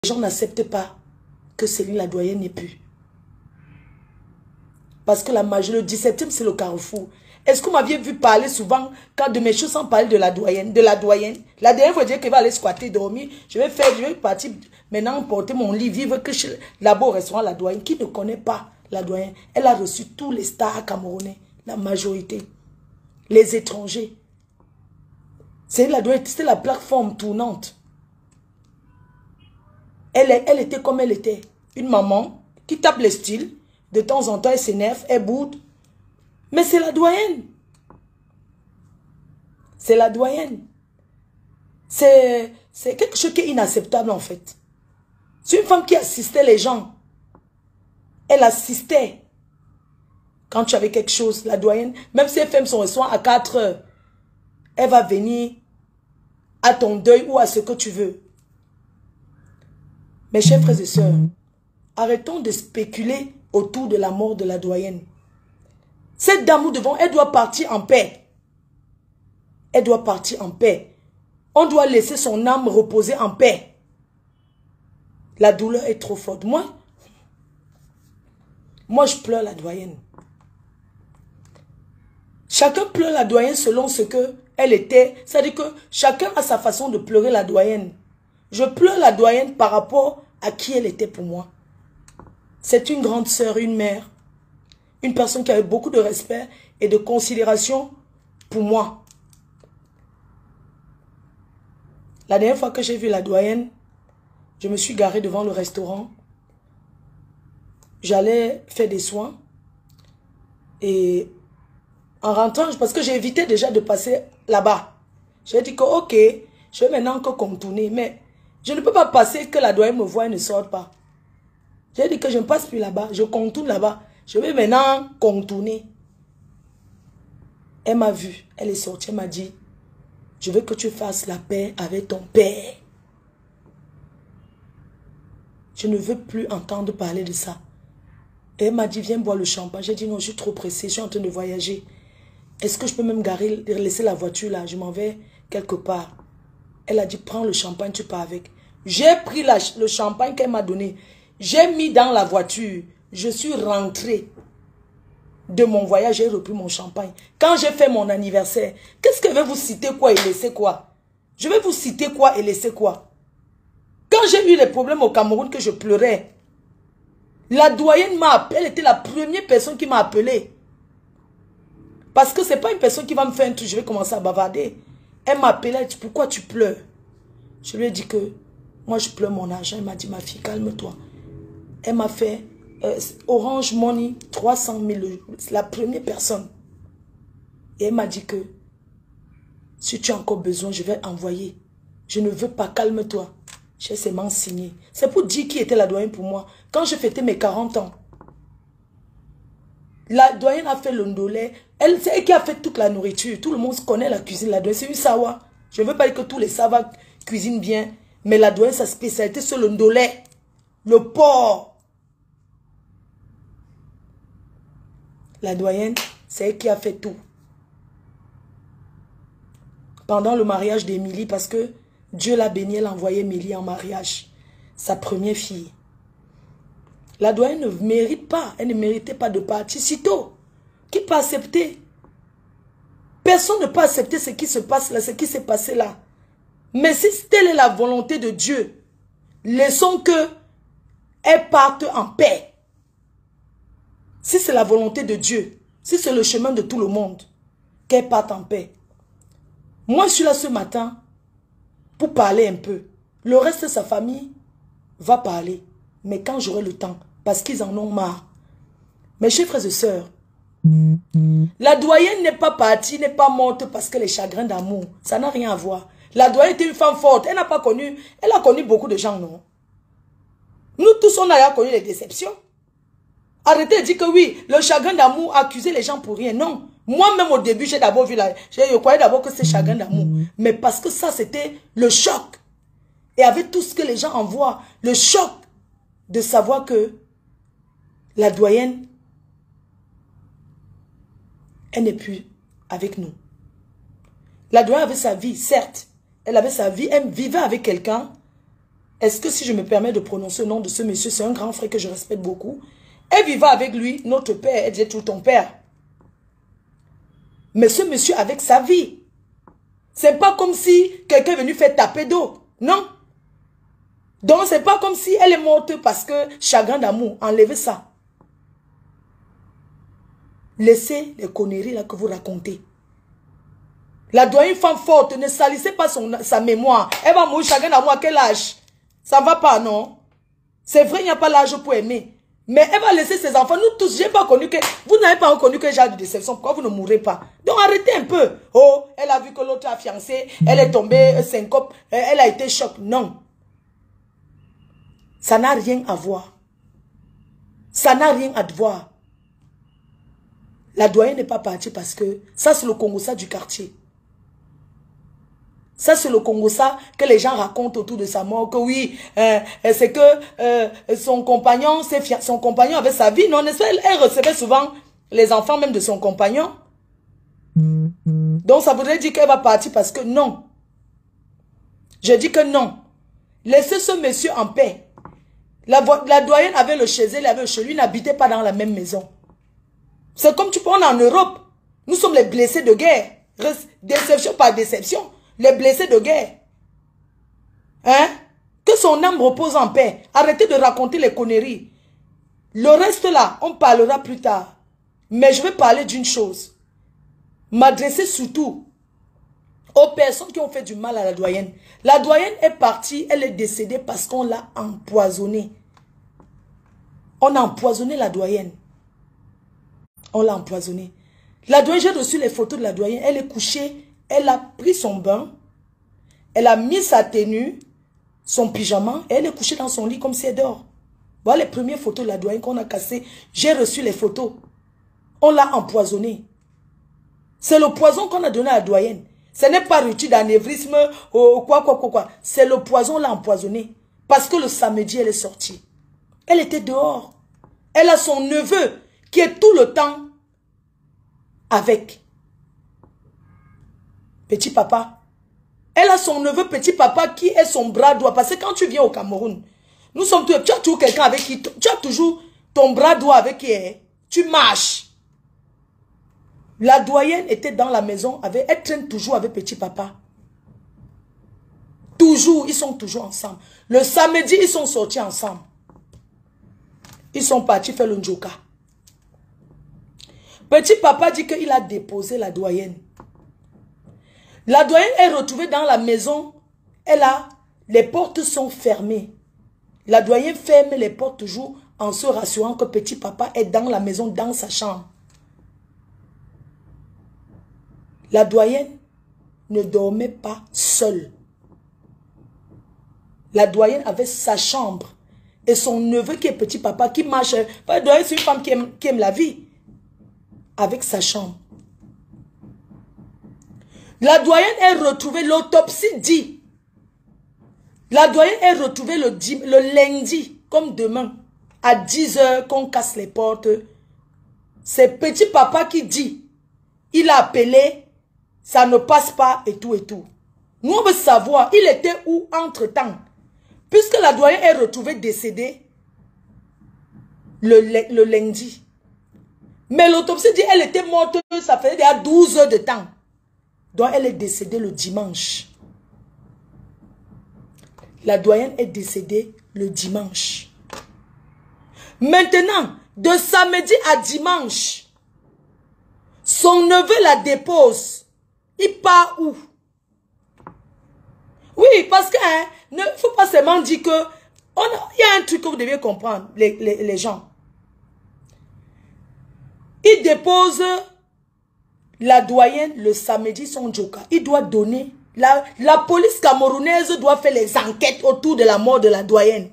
Les gens n'acceptent pas que Céline la doyenne n'est plus. Parce que la majorité, le 17e, c'est le carrefour. Est-ce que vous m'aviez vu parler souvent, quand de mes choses, sans parler de la doyenne? La doyenne veut dire qu'elle va aller squatter, dormir. Je vais partir maintenant porter mon lit, vivre que là-bas au restaurant la doyenne. Qui ne connaît pas la doyenne? Elle a reçu tous les stars camerounais, la majorité. Les étrangers. C'est la doyenne, c'était la plateforme tournante. Elle était comme elle était. Une maman qui tape les styles. De temps en temps, elle s'énerve, elle boude. Mais c'est la doyenne. C'est la doyenne. C'est quelque chose qui est inacceptable en fait. C'est une femme qui assistait les gens. Elle assistait. Quand tu avais quelque chose, la doyenne, même si elle fait son restaurant à 4 heures, elle va venir à ton deuil ou à ce que tu veux. Mes chers frères et sœurs, arrêtons de spéculer autour de la mort de la doyenne. Cette dame, nous devons, elle doit partir en paix. Elle doit partir en paix. On doit laisser son âme reposer en paix. La douleur est trop forte. Moi, je pleure la doyenne. Chacun pleure la doyenne selon ce qu'elle était. C'est-à-dire que chacun a sa façon de pleurer la doyenne. Je pleure la doyenne par rapport à qui elle était pour moi. C'est une grande sœur, une mère. Une personne qui avait beaucoup de respect et de considération pour moi. La dernière fois que j'ai vu la doyenne, je me suis garée devant le restaurant. J'allais faire des soins. Et en rentrant, parce que j'ai évité déjà de passer là-bas. J'ai dit que ok, je vais maintenant encore contourner. Mais je ne peux pas passer que la doyenne me voie et ne sorte pas. J'ai dit que je ne passe plus là-bas. Je contourne là-bas. Je vais maintenant contourner. Elle m'a vu. Elle est sortie. Elle m'a dit, je veux que tu fasses la paix avec ton père. Je ne veux plus entendre parler de ça. Et elle m'a dit, viens boire le champagne. J'ai dit, non, je suis trop pressée. Je suis en train de voyager. Est-ce que je peux même garer, laisser la voiture là? Je m'en vais quelque part. Elle a dit, prends le champagne, tu pars avec. J'ai pris le champagne qu'elle m'a donné. J'ai mis dans la voiture. Je suis rentrée de mon voyage. J'ai repris mon champagne. Quand j'ai fait mon anniversaire, qu'est-ce que je vais vous citer quoi et laisser quoi? Je vais vous citer quoi et laisser quoi? Quand j'ai eu les problèmes au Cameroun que je pleurais, la doyenne m'a appelé. Elle était la première personne qui m'a appelé. Parce que ce n'est pas une personne qui va me faire un truc, je vais commencer à bavarder. Elle m'a appelé, elle dit, pourquoi tu pleures? Je lui ai dit que moi je pleure mon argent. Elle m'a dit, ma fille, calme-toi. Elle m'a fait Orange Money 300 000, la première personne. Et elle m'a dit que si tu as encore besoin, je vais envoyer. Je ne veux pas, calme-toi. J'ai seulement signé. C'est pour dire qui était la doyenne pour moi. Quand je fêtais mes 40 ans, la doyenne a fait le ndolé. C'est elle qui a fait toute la nourriture. Tout le monde connaît la cuisine. La doyenne, c'est une sawa. Je ne veux pas dire que tous les savas cuisinent bien. Mais la doyenne, sa spécialité, c'est le ndolé. Le porc. La doyenne, c'est elle qui a fait tout. Pendant le mariage d'Émilie, parce que Dieu l'a bénie, elle a envoyé Émilie en mariage. Sa première fille. La doyenne ne mérite pas. Elle ne méritait pas de partir si tôt. Qui peut accepter? Personne ne peut accepter ce qui se passe là, ce qui s'est passé là. Mais si telle est la volonté de Dieu, laissons que elle parte en paix. Si c'est la volonté de Dieu, si c'est le chemin de tout le monde, qu'elle parte en paix. Moi, je suis là ce matin pour parler un peu. Le reste de sa famille va parler. Mais quand j'aurai le temps, parce qu'ils en ont marre. Mes chers frères et sœurs, la doyenne n'est pas partie, n'est pas morte parce que les chagrins d'amour, ça n'a rien à voir. La doyenne était une femme forte. Elle n'a pas connu, elle a connu beaucoup de gens, non? Nous tous, on a connu les déceptions. Arrêtez de dire que oui, le chagrin d'amour accusait les gens pour rien. Non. Moi-même au début, j'ai d'abord vu je croyais d'abord que c'est chagrin d'amour. Mais parce que ça, c'était le choc. Et avec tout ce que les gens envoient, le choc de savoir que la doyenne, elle n'est plus avec nous. La doyenne avait sa vie, certes. Elle avait sa vie, elle vivait avec quelqu'un. est-ce que si je me permets de prononcer le nom de ce monsieur, c'est un grand frère que je respecte beaucoup. Elle vivait avec lui, notre père, elle disait tout ton père. Mais ce monsieur avec sa vie. C'est pas comme si quelqu'un est venu faire taper d'eau. Non. Donc c'est pas comme si elle est morte parce que chagrin d'amour. Enlevez ça. Laissez les conneries là que vous racontez. La doyenne femme forte, ne salissez pas sa mémoire. Elle va mourir chagrin d'amour à quel âge? Ça ne va pas, non? C'est vrai, il n'y a pas l'âge pour aimer. Mais elle va laisser ses enfants. Nous tous, je n'ai pas connu que... Vous n'avez pas reconnu que j'ai de déception. Pourquoi vous ne mourrez pas? Donc arrêtez un peu. Oh, elle a vu que l'autre a fiancé. Elle est tombée syncope. Elle a été choc. Non. Ça n'a rien à voir. Ça n'a rien à voir. La doyenne n'est pas partie parce que... Ça, c'est le Congo-ça du quartier. Ça, c'est le Congo-ça que les gens racontent autour de sa mort. Que oui, c'est que son compagnon avait sa vie. Non, n'est-ce pas? Elle recevait souvent les enfants même de son compagnon. Donc, ça voudrait dire qu'elle va partir parce que non. Je dis que non. Laissez ce monsieur en paix. La doyenne avait le chez elle, avait le chez lui, n'habitait pas dans la même maison. C'est comme tu prends en Europe. Nous sommes les blessés de guerre. Déception par déception. Les blessés de guerre. Hein? Que son âme repose en paix. Arrêtez de raconter les conneries. Le reste là, on parlera plus tard. Mais je vais parler d'une chose. M'adresser surtout aux personnes qui ont fait du mal à la doyenne. La doyenne est partie, elle est décédée parce qu'on l'a empoisonnée. On a empoisonné la doyenne. On l'a empoisonnée. La doyenne, j'ai reçu les photos de la doyenne. Elle est couchée. Elle a pris son bain, elle a mis sa tenue, son pyjama, et elle est couchée dans son lit comme si elle dort. Voilà les premières photos de la doyenne qu'on a cassées. J'ai reçu les photos. On l'a empoisonnée. C'est le poison qu'on a donné à la doyenne. Ce n'est pas rupture d'anévrisme ou quoi. C'est le poison, on l'a empoisonnée. Parce que le samedi, elle est sortie. Elle était dehors. Elle a son neveu qui est tout le temps avec. Petit papa. Elle a son neveu petit papa qui est son bras droit. Parce que quand tu viens au Cameroun, nous sommes tous, tu as toujours quelqu'un avec qui, tu as toujours ton bras droit avec qui tu marches. La doyenne était dans la maison, elle traîne toujours avec petit papa. Toujours, ils sont toujours ensemble. Le samedi, ils sont sortis ensemble. Ils sont partis faire le njoka. Petit papa dit qu'il a déposé la doyenne. La doyenne est retrouvée dans la maison. Les portes sont fermées. La doyenne ferme les portes toujours en se rassurant que petit papa est dans la maison, dans sa chambre. La doyenne ne dormait pas seule. La doyenne avait sa chambre. Et son neveu qui est petit papa, qui marche. La doyenne, c'est une femme qui aime la vie. Avec sa chambre. La doyenne est retrouvée, l'autopsie dit. La doyenne est retrouvée le lundi, comme demain, à 10 h qu'on casse les portes. C'est petit papa qui dit. Il a appelé, ça ne passe pas et tout et tout. Nous on veut savoir, il était où entre-temps? Puisque la doyenne est retrouvée décédée le lundi. Mais l'autopsie dit elle était morte, ça faisait déjà 12 heures de temps. Donc elle est décédée le dimanche. La doyenne est décédée le dimanche. Maintenant, de samedi à dimanche, son neveu la dépose. Il part où? Oui, parce que ne faut pas seulement dire que il y a un truc que vous devez comprendre, les gens. Il dépose la doyenne le samedi son joka. Il doit donner. La police camerounaise doit faire les enquêtes autour de la mort de la doyenne.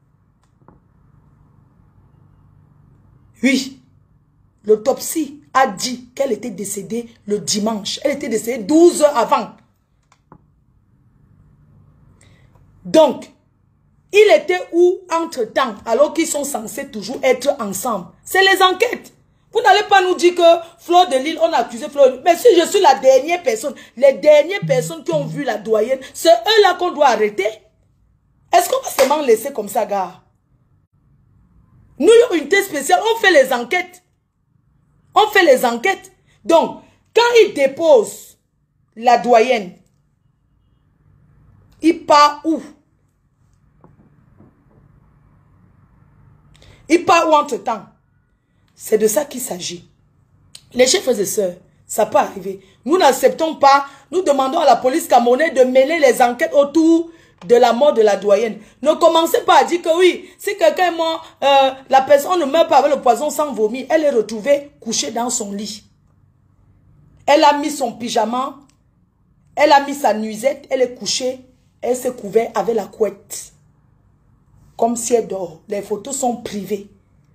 Oui. L'autopsie a dit qu'elle était décédée le dimanche. Elle était décédée 12 heures avant. Donc, il était où entre-temps, alors qu'ils sont censés toujours être ensemble? C'est les enquêtes. Vous n'allez pas nous dire que Fleur de Lille, on a accusé Fleur de Lille. Mais si je suis la dernière personne, les dernières personnes qui ont vu la doyenne, c'est eux là qu'on doit arrêter. Est-ce qu'on va seulement laisser comme ça, gars? Nous, il y a une unité spéciale, on fait les enquêtes. On fait les enquêtes. Donc, quand il dépose la doyenne, il part où? Il part où entre-temps? C'est de ça qu'il s'agit. Les chers frères et sœurs, ça peut arriver. Nous n'acceptons pas, nous demandons à la police camerounaise de mêler les enquêtes autour de la mort de la doyenne. Ne commencez pas à dire que oui, si quelqu'un est mort, la personne ne meurt pas avec le poison sans vomir. Elle est retrouvée couchée dans son lit. Elle a mis son pyjama, elle a mis sa nuisette, elle est couchée, elle s'est couverte avec la couette. Comme si elle dort. Les photos sont privées.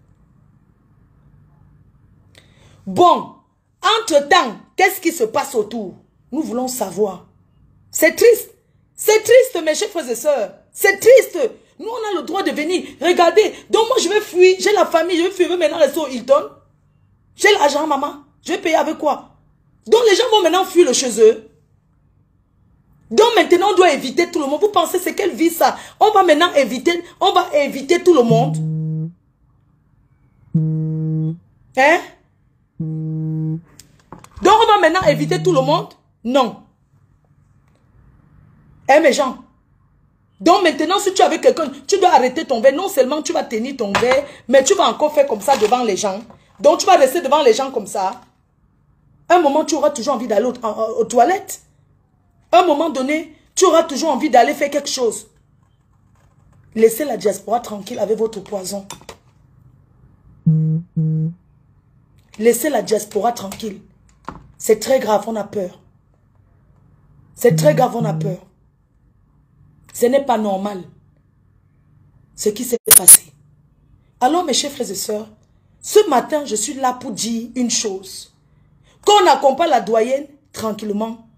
Bon, entre-temps, qu'est-ce qui se passe autour? Nous voulons savoir. C'est triste. C'est triste, mes chers frères et sœurs. C'est triste. Nous, on a le droit de venir. Regardez. Donc, moi, je vais fuir. J'ai la famille. Je vais fuir maintenant rester au Hilton. J'ai l'argent, maman. Je vais payer avec quoi? Donc, les gens vont maintenant fuir le chez eux. Donc, maintenant, on doit éviter tout le monde. Vous pensez, c'est quelle vie, ça? On va maintenant éviter. On va éviter tout le monde. Hein? Donc, on va maintenant éviter tout le monde? Non. Eh, mes gens. Donc, maintenant, si tu es avec quelqu'un, tu dois arrêter ton verre. Non seulement tu vas tenir ton verre, mais tu vas encore faire comme ça devant les gens. Donc, tu vas rester devant les gens comme ça. Un moment, tu auras toujours envie d'aller aux toilettes. Un moment donné, tu auras toujours envie d'aller faire quelque chose. Laissez la diaspora tranquille avec votre poison. Laissez la diaspora tranquille. C'est très grave, on a peur. C'est très grave, on a peur. Ce n'est pas normal ce qui s'est passé. Alors, mes chers frères et sœurs, ce matin, je suis là pour dire une chose. Qu'on accompagne la doyenne tranquillement.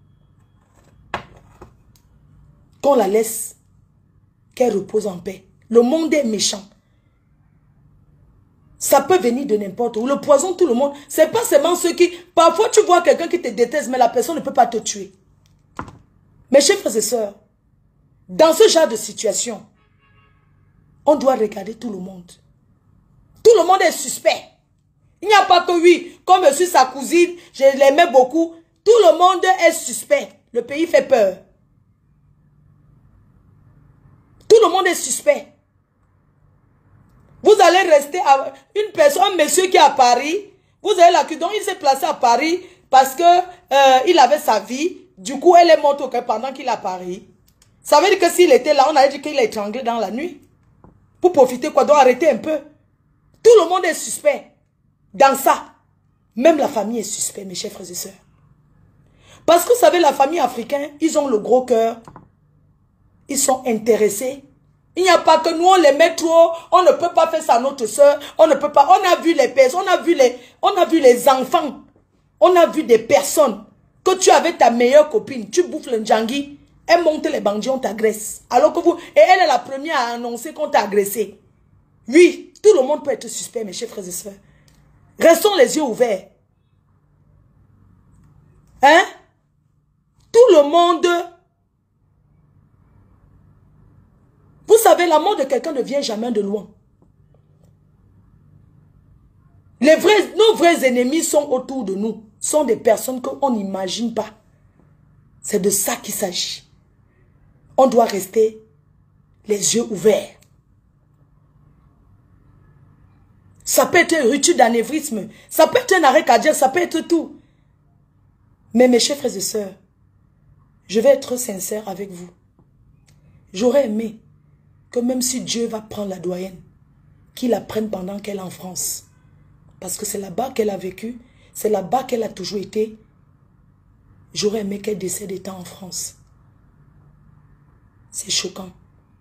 Qu'on la laisse, qu'elle repose en paix. Le monde est méchant. Ça peut venir de n'importe où. Le poison, tout le monde. C'est pas seulement ceux qui... Parfois, tu vois quelqu'un qui te déteste, mais la personne ne peut pas te tuer. Mes chers frères et sœurs, dans ce genre de situation, on doit regarder tout le monde. Tout le monde est suspect. Il n'y a pas que oui, comme je suis sa cousine, je l'aimais beaucoup. Tout le monde est suspect. Le pays fait peur. Tout le monde est suspect. Vous allez rester à une personne, un monsieur qui est à Paris. Vous avez l'accusé, donc il s'est placé à Paris parce que il avait sa vie. Du coup, elle est morte pendant qu'il est à Paris. Ça veut dire que s'il était là, on allait dire qu'il est étranglé dans la nuit. Pour profiter quoi? Donc arrêtez un peu. Tout le monde est suspect. Dans ça, même la famille est suspect, mes chers frères et sœurs. Parce que vous savez, la famille africaine, ils ont le gros cœur. Ils sont intéressés. Il n'y a pas que nous, on les met trop. On ne peut pas faire ça à notre soeur. On ne peut pas. On a vu les personnes, on a vu les enfants. On a vu des personnes. Que tu avais ta meilleure copine, tu bouffes le Ndjangi. Elle monte les bandits, on t'agresse. Alors que vous... Et elle est la première à annoncer qu'on t'a agressé. Oui, tout le monde peut être suspect, mes chers frères et sœurs. Restons les yeux ouverts. Hein? Tout le monde... Vous savez, la mort de quelqu'un ne vient jamais de loin. Nos vrais ennemis sont autour de nous. Sont des personnes qu'on n'imagine pas. C'est de ça qu'il s'agit. On doit rester les yeux ouverts. Ça peut être une rupture d'anévrisme. Ça peut être un arrêt cardiaque. Ça peut être tout. Mais mes chers frères et sœurs, je vais être sincère avec vous. J'aurais aimé que même si Dieu va prendre la doyenne, qu'il la prenne pendant qu'elle est en France. Parce que c'est là-bas qu'elle a vécu. C'est là-bas qu'elle a toujours été. J'aurais aimé qu'elle décède étant en France. C'est choquant.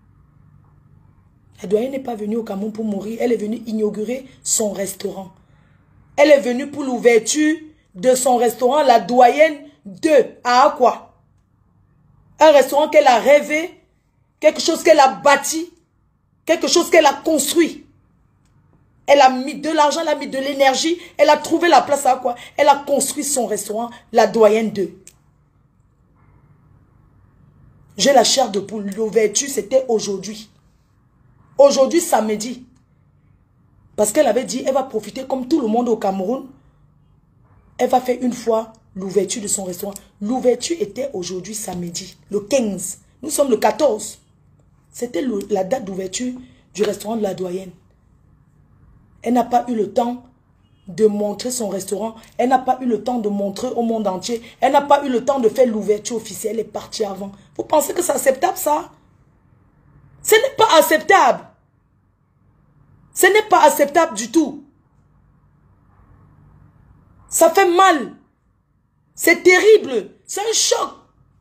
La doyenne n'est pas venue au Cameroun pour mourir. Elle est venue inaugurer son restaurant. Elle est venue pour l'ouverture de son restaurant, la doyenne 2. À quoi? Un restaurant qu'elle a rêvé. Quelque chose qu'elle a bâti. Quelque chose qu'elle a construit. Elle a mis de l'argent, elle a mis de l'énergie. Elle a trouvé la place à quoi? Elle a construit son restaurant, la doyenne 2. J'ai la chair de poule. L'ouverture, c'était aujourd'hui. Aujourd'hui, samedi. Parce qu'elle avait dit, elle va profiter comme tout le monde au Cameroun. Elle va faire une fois l'ouverture de son restaurant. L'ouverture était aujourd'hui samedi, le 15. Nous sommes le 14. C'était la date d'ouverture du restaurant de la doyenne. Elle n'a pas eu le temps de montrer son restaurant. Elle n'a pas eu le temps de montrer au monde entier. Elle n'a pas eu le temps de faire l'ouverture officielle. Elle est partie avant. Vous pensez que c'est acceptable ça? Ce n'est pas acceptable. Ce n'est pas acceptable du tout. Ça fait mal. C'est terrible. C'est un choc.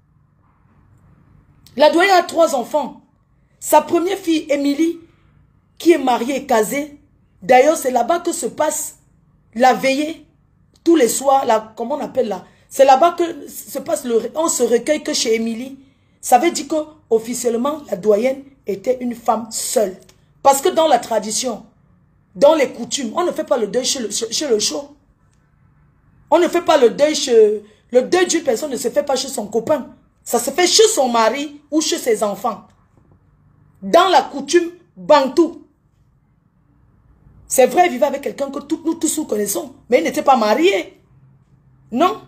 La doyenne a 3 enfants. Sa première fille, Émilie, qui est mariée et casée. D'ailleurs, c'est là-bas que se passe la veillée. Tous les soirs, comment on appelle là? C'est là-bas que se passe on se recueille que chez Émilie. Ça veut dire que officiellement, la doyenne était une femme seule. Parce que dans la tradition, dans les coutumes, on ne fait pas le deuil chez le chaud. On ne fait pas le deuil chez... Le deuil d'une personne ne se fait pas chez son copain. Ça se fait chez son mari ou chez ses enfants. Dans la coutume bantou. C'est vrai, il vivait avec quelqu'un que nous tous nous connaissons. Mais il n'était pas marié. Non.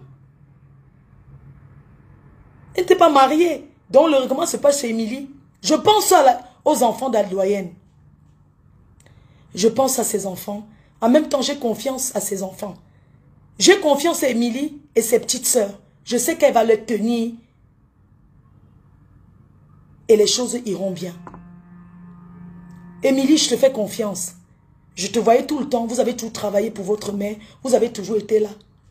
Il n'était pas marié. Donc le règlement se passe chez Émilie. Je pense aux enfants de la doyenne. Je pense à ses enfants. En même temps, j'ai confiance à ses enfants. J'ai confiance à Émilie et ses petites sœurs. Je sais qu'elle va les tenir. Et les choses iront bien. Émilie, je te fais confiance. Je te voyais tout le temps. Vous avez tout travaillé pour votre mère. Vous avez toujours été là.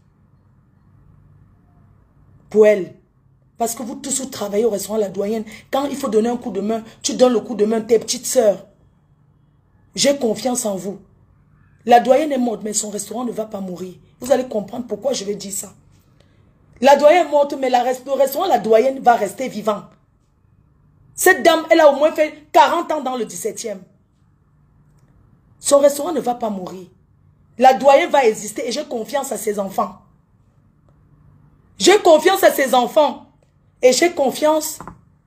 Pour elle. Parce que vous tous vous travaillez au restaurant La Doyenne. Quand il faut donner un coup de main, tu donnes le coup de main à tes petites sœurs. J'ai confiance en vous. La doyenne est morte, mais son restaurant ne va pas mourir. Vous allez comprendre pourquoi je vais dire ça. La doyenne est morte, mais le restaurant La Doyenne va rester vivant. Cette dame, elle a au moins fait 40 ans dans le 17e. Son restaurant ne va pas mourir. La doyenne va exister et j'ai confiance à ses enfants. J'ai confiance à ses enfants. Et j'ai confiance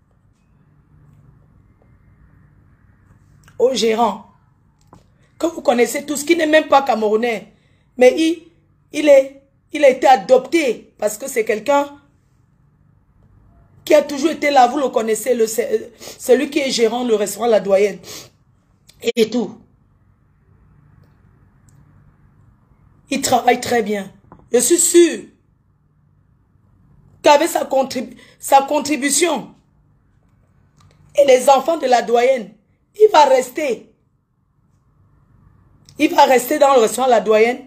au gérant. Que vous connaissez tous, qui n'est même pas camerounais. Mais il a été adopté parce que c'est quelqu'un qui a toujours été là. Vous le connaissez, celui qui est gérant le restaurant La Doyenne. Et tout. Il travaille très bien. Je suis sûr qu'avec sa contribution et les enfants de La Doyenne, il va rester. Il va rester dans le restaurant La Doyenne.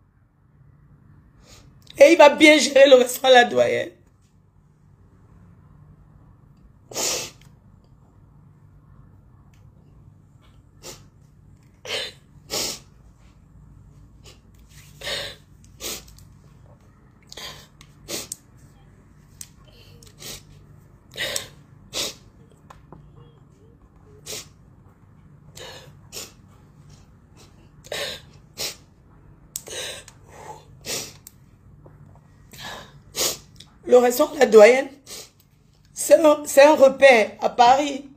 Et il va bien gérer le restaurant La Doyenne. Le restaurant La Doyenne, c'est un repère à Paris.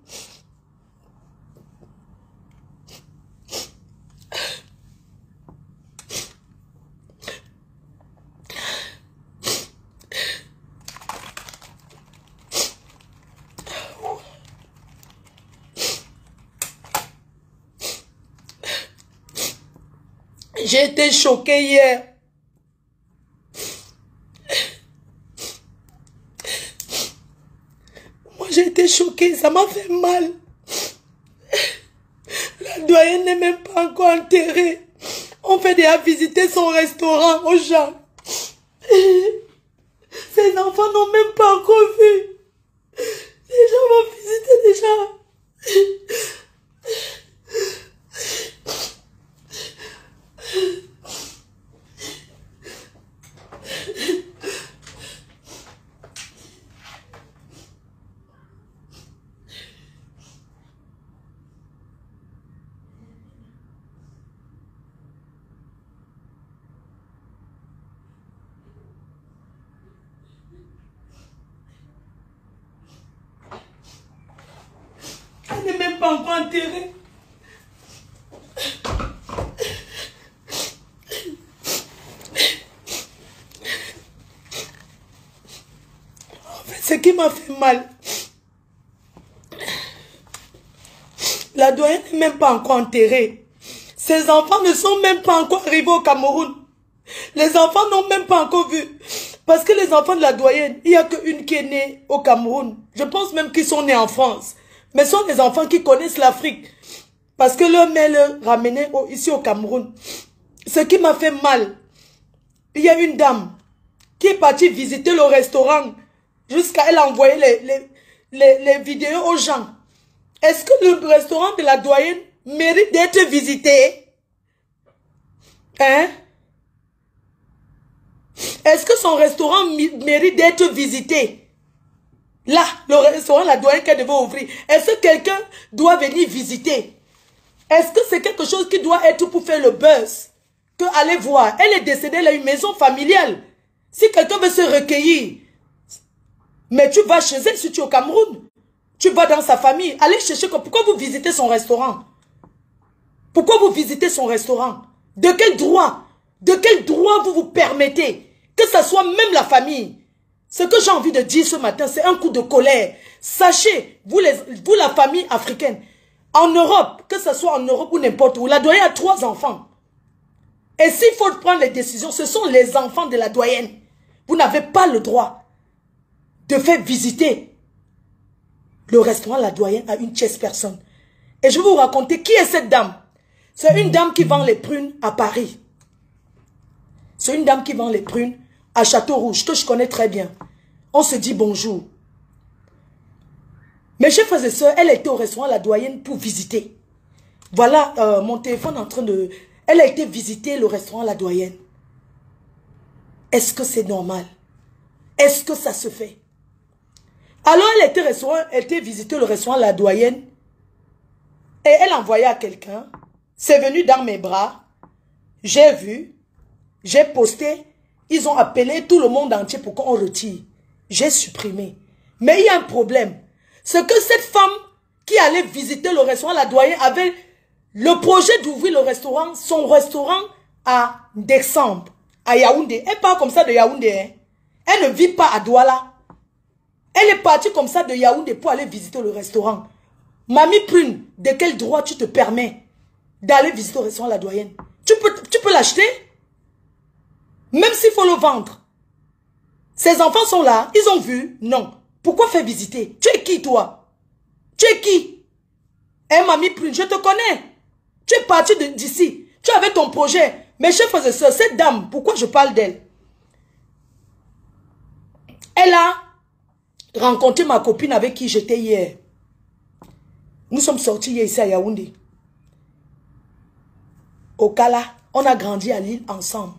J'ai été choquée hier. Moi, j'ai été choquée. Ça m'a fait mal. La doyenne n'est même pas encore enterrée. On fait déjà visiter son restaurant aux gens. Ses enfants n'ont même pas encore vu. Les gens vont visiter déjà. pas encore enterré. En fait, ce qui m'a fait mal, la doyenne n'est même pas encore enterrée. Ses enfants ne sont même pas encore arrivés au Cameroun. Les enfants n'ont même pas encore vu. Parce que les enfants de la doyenne, il n'y a qu'une qui est née au Cameroun. Je pense même qu'ils sont nés en France. Mais ce sont des enfants qui connaissent l'Afrique. Parce que leur mère le ramenait ici au Cameroun. Ce qui m'a fait mal, il y a une dame qui est partie visiter le restaurant. Jusqu'à elle envoyer les vidéos aux gens. Est-ce que le restaurant de la doyenne mérite d'être visité? Hein? Est-ce que son restaurant mérite d'être visité? Là, le restaurant, la doyenne qu'elle devait ouvrir. Est-ce que quelqu'un doit venir visiter? Est-ce que c'est quelque chose qui doit être pour faire le buzz? Que allez voir. Elle est décédée, elle a une maison familiale. Si quelqu'un veut se recueillir, mais tu vas chez elle si tu es au Cameroun. Tu vas dans sa famille. Allez chercher. Pourquoi vous visitez son restaurant? Pourquoi vous visitez son restaurant? De quel droit? De quel droit vous vous permettez? Que ce soit même la famille. Ce que j'ai envie de dire ce matin, c'est un coup de colère. Sachez, vous la famille africaine, en Europe, que ce soit en Europe ou n'importe où, la doyenne a 3 enfants. Et s'il faut prendre les décisions, ce sont les enfants de la doyenne. Vous n'avez pas le droit de faire visiter le restaurant La Doyenne à une tierce personne. Et je vais vous raconter qui est cette dame. C'est une dame qui vend les prunes à Paris. C'est une dame qui vend les prunes à Château-Rouge, que je connais très bien. On se dit bonjour. Mes chers frères et sœurs, elle était au restaurant La Doyenne pour visiter. Voilà mon téléphone en train de... Elle a été visiter le restaurant La Doyenne. Est-ce que c'est normal? Est-ce que ça se fait? Alors elle était visiter le restaurant La Doyenne et elle envoyait à quelqu'un. C'est venu dans mes bras. J'ai vu. J'ai posté. Ils ont appelé tout le monde entier pour qu'on retire. J'ai supprimé. Mais il y a un problème. C'est que cette femme qui allait visiter le restaurant La Doyenne avait le projet d'ouvrir le restaurant, son restaurant à décembre, à Yaoundé. Elle part comme ça de Yaoundé. Hein. Elle ne vit pas à Douala. Elle est partie comme ça de Yaoundé pour aller visiter le restaurant. Mamie Prune, de quel droit tu te permets d'aller visiter le restaurant La Doyenne? Tu peux l'acheter? Même s'il faut le vendre. Ses enfants sont là, ils ont vu. Non. Pourquoi faire visiter? Tu es qui toi? Tu es qui? Eh Mamie Prune, je te connais. Tu es parti d'ici. Tu avais ton projet. Mes chers frères et sœurs, cette dame, pourquoi je parle d'elle? Elle a rencontré ma copine avec qui j'étais hier. Nous sommes sortis hier ici à Yaoundé. Au Kala, on a grandi à Lille ensemble.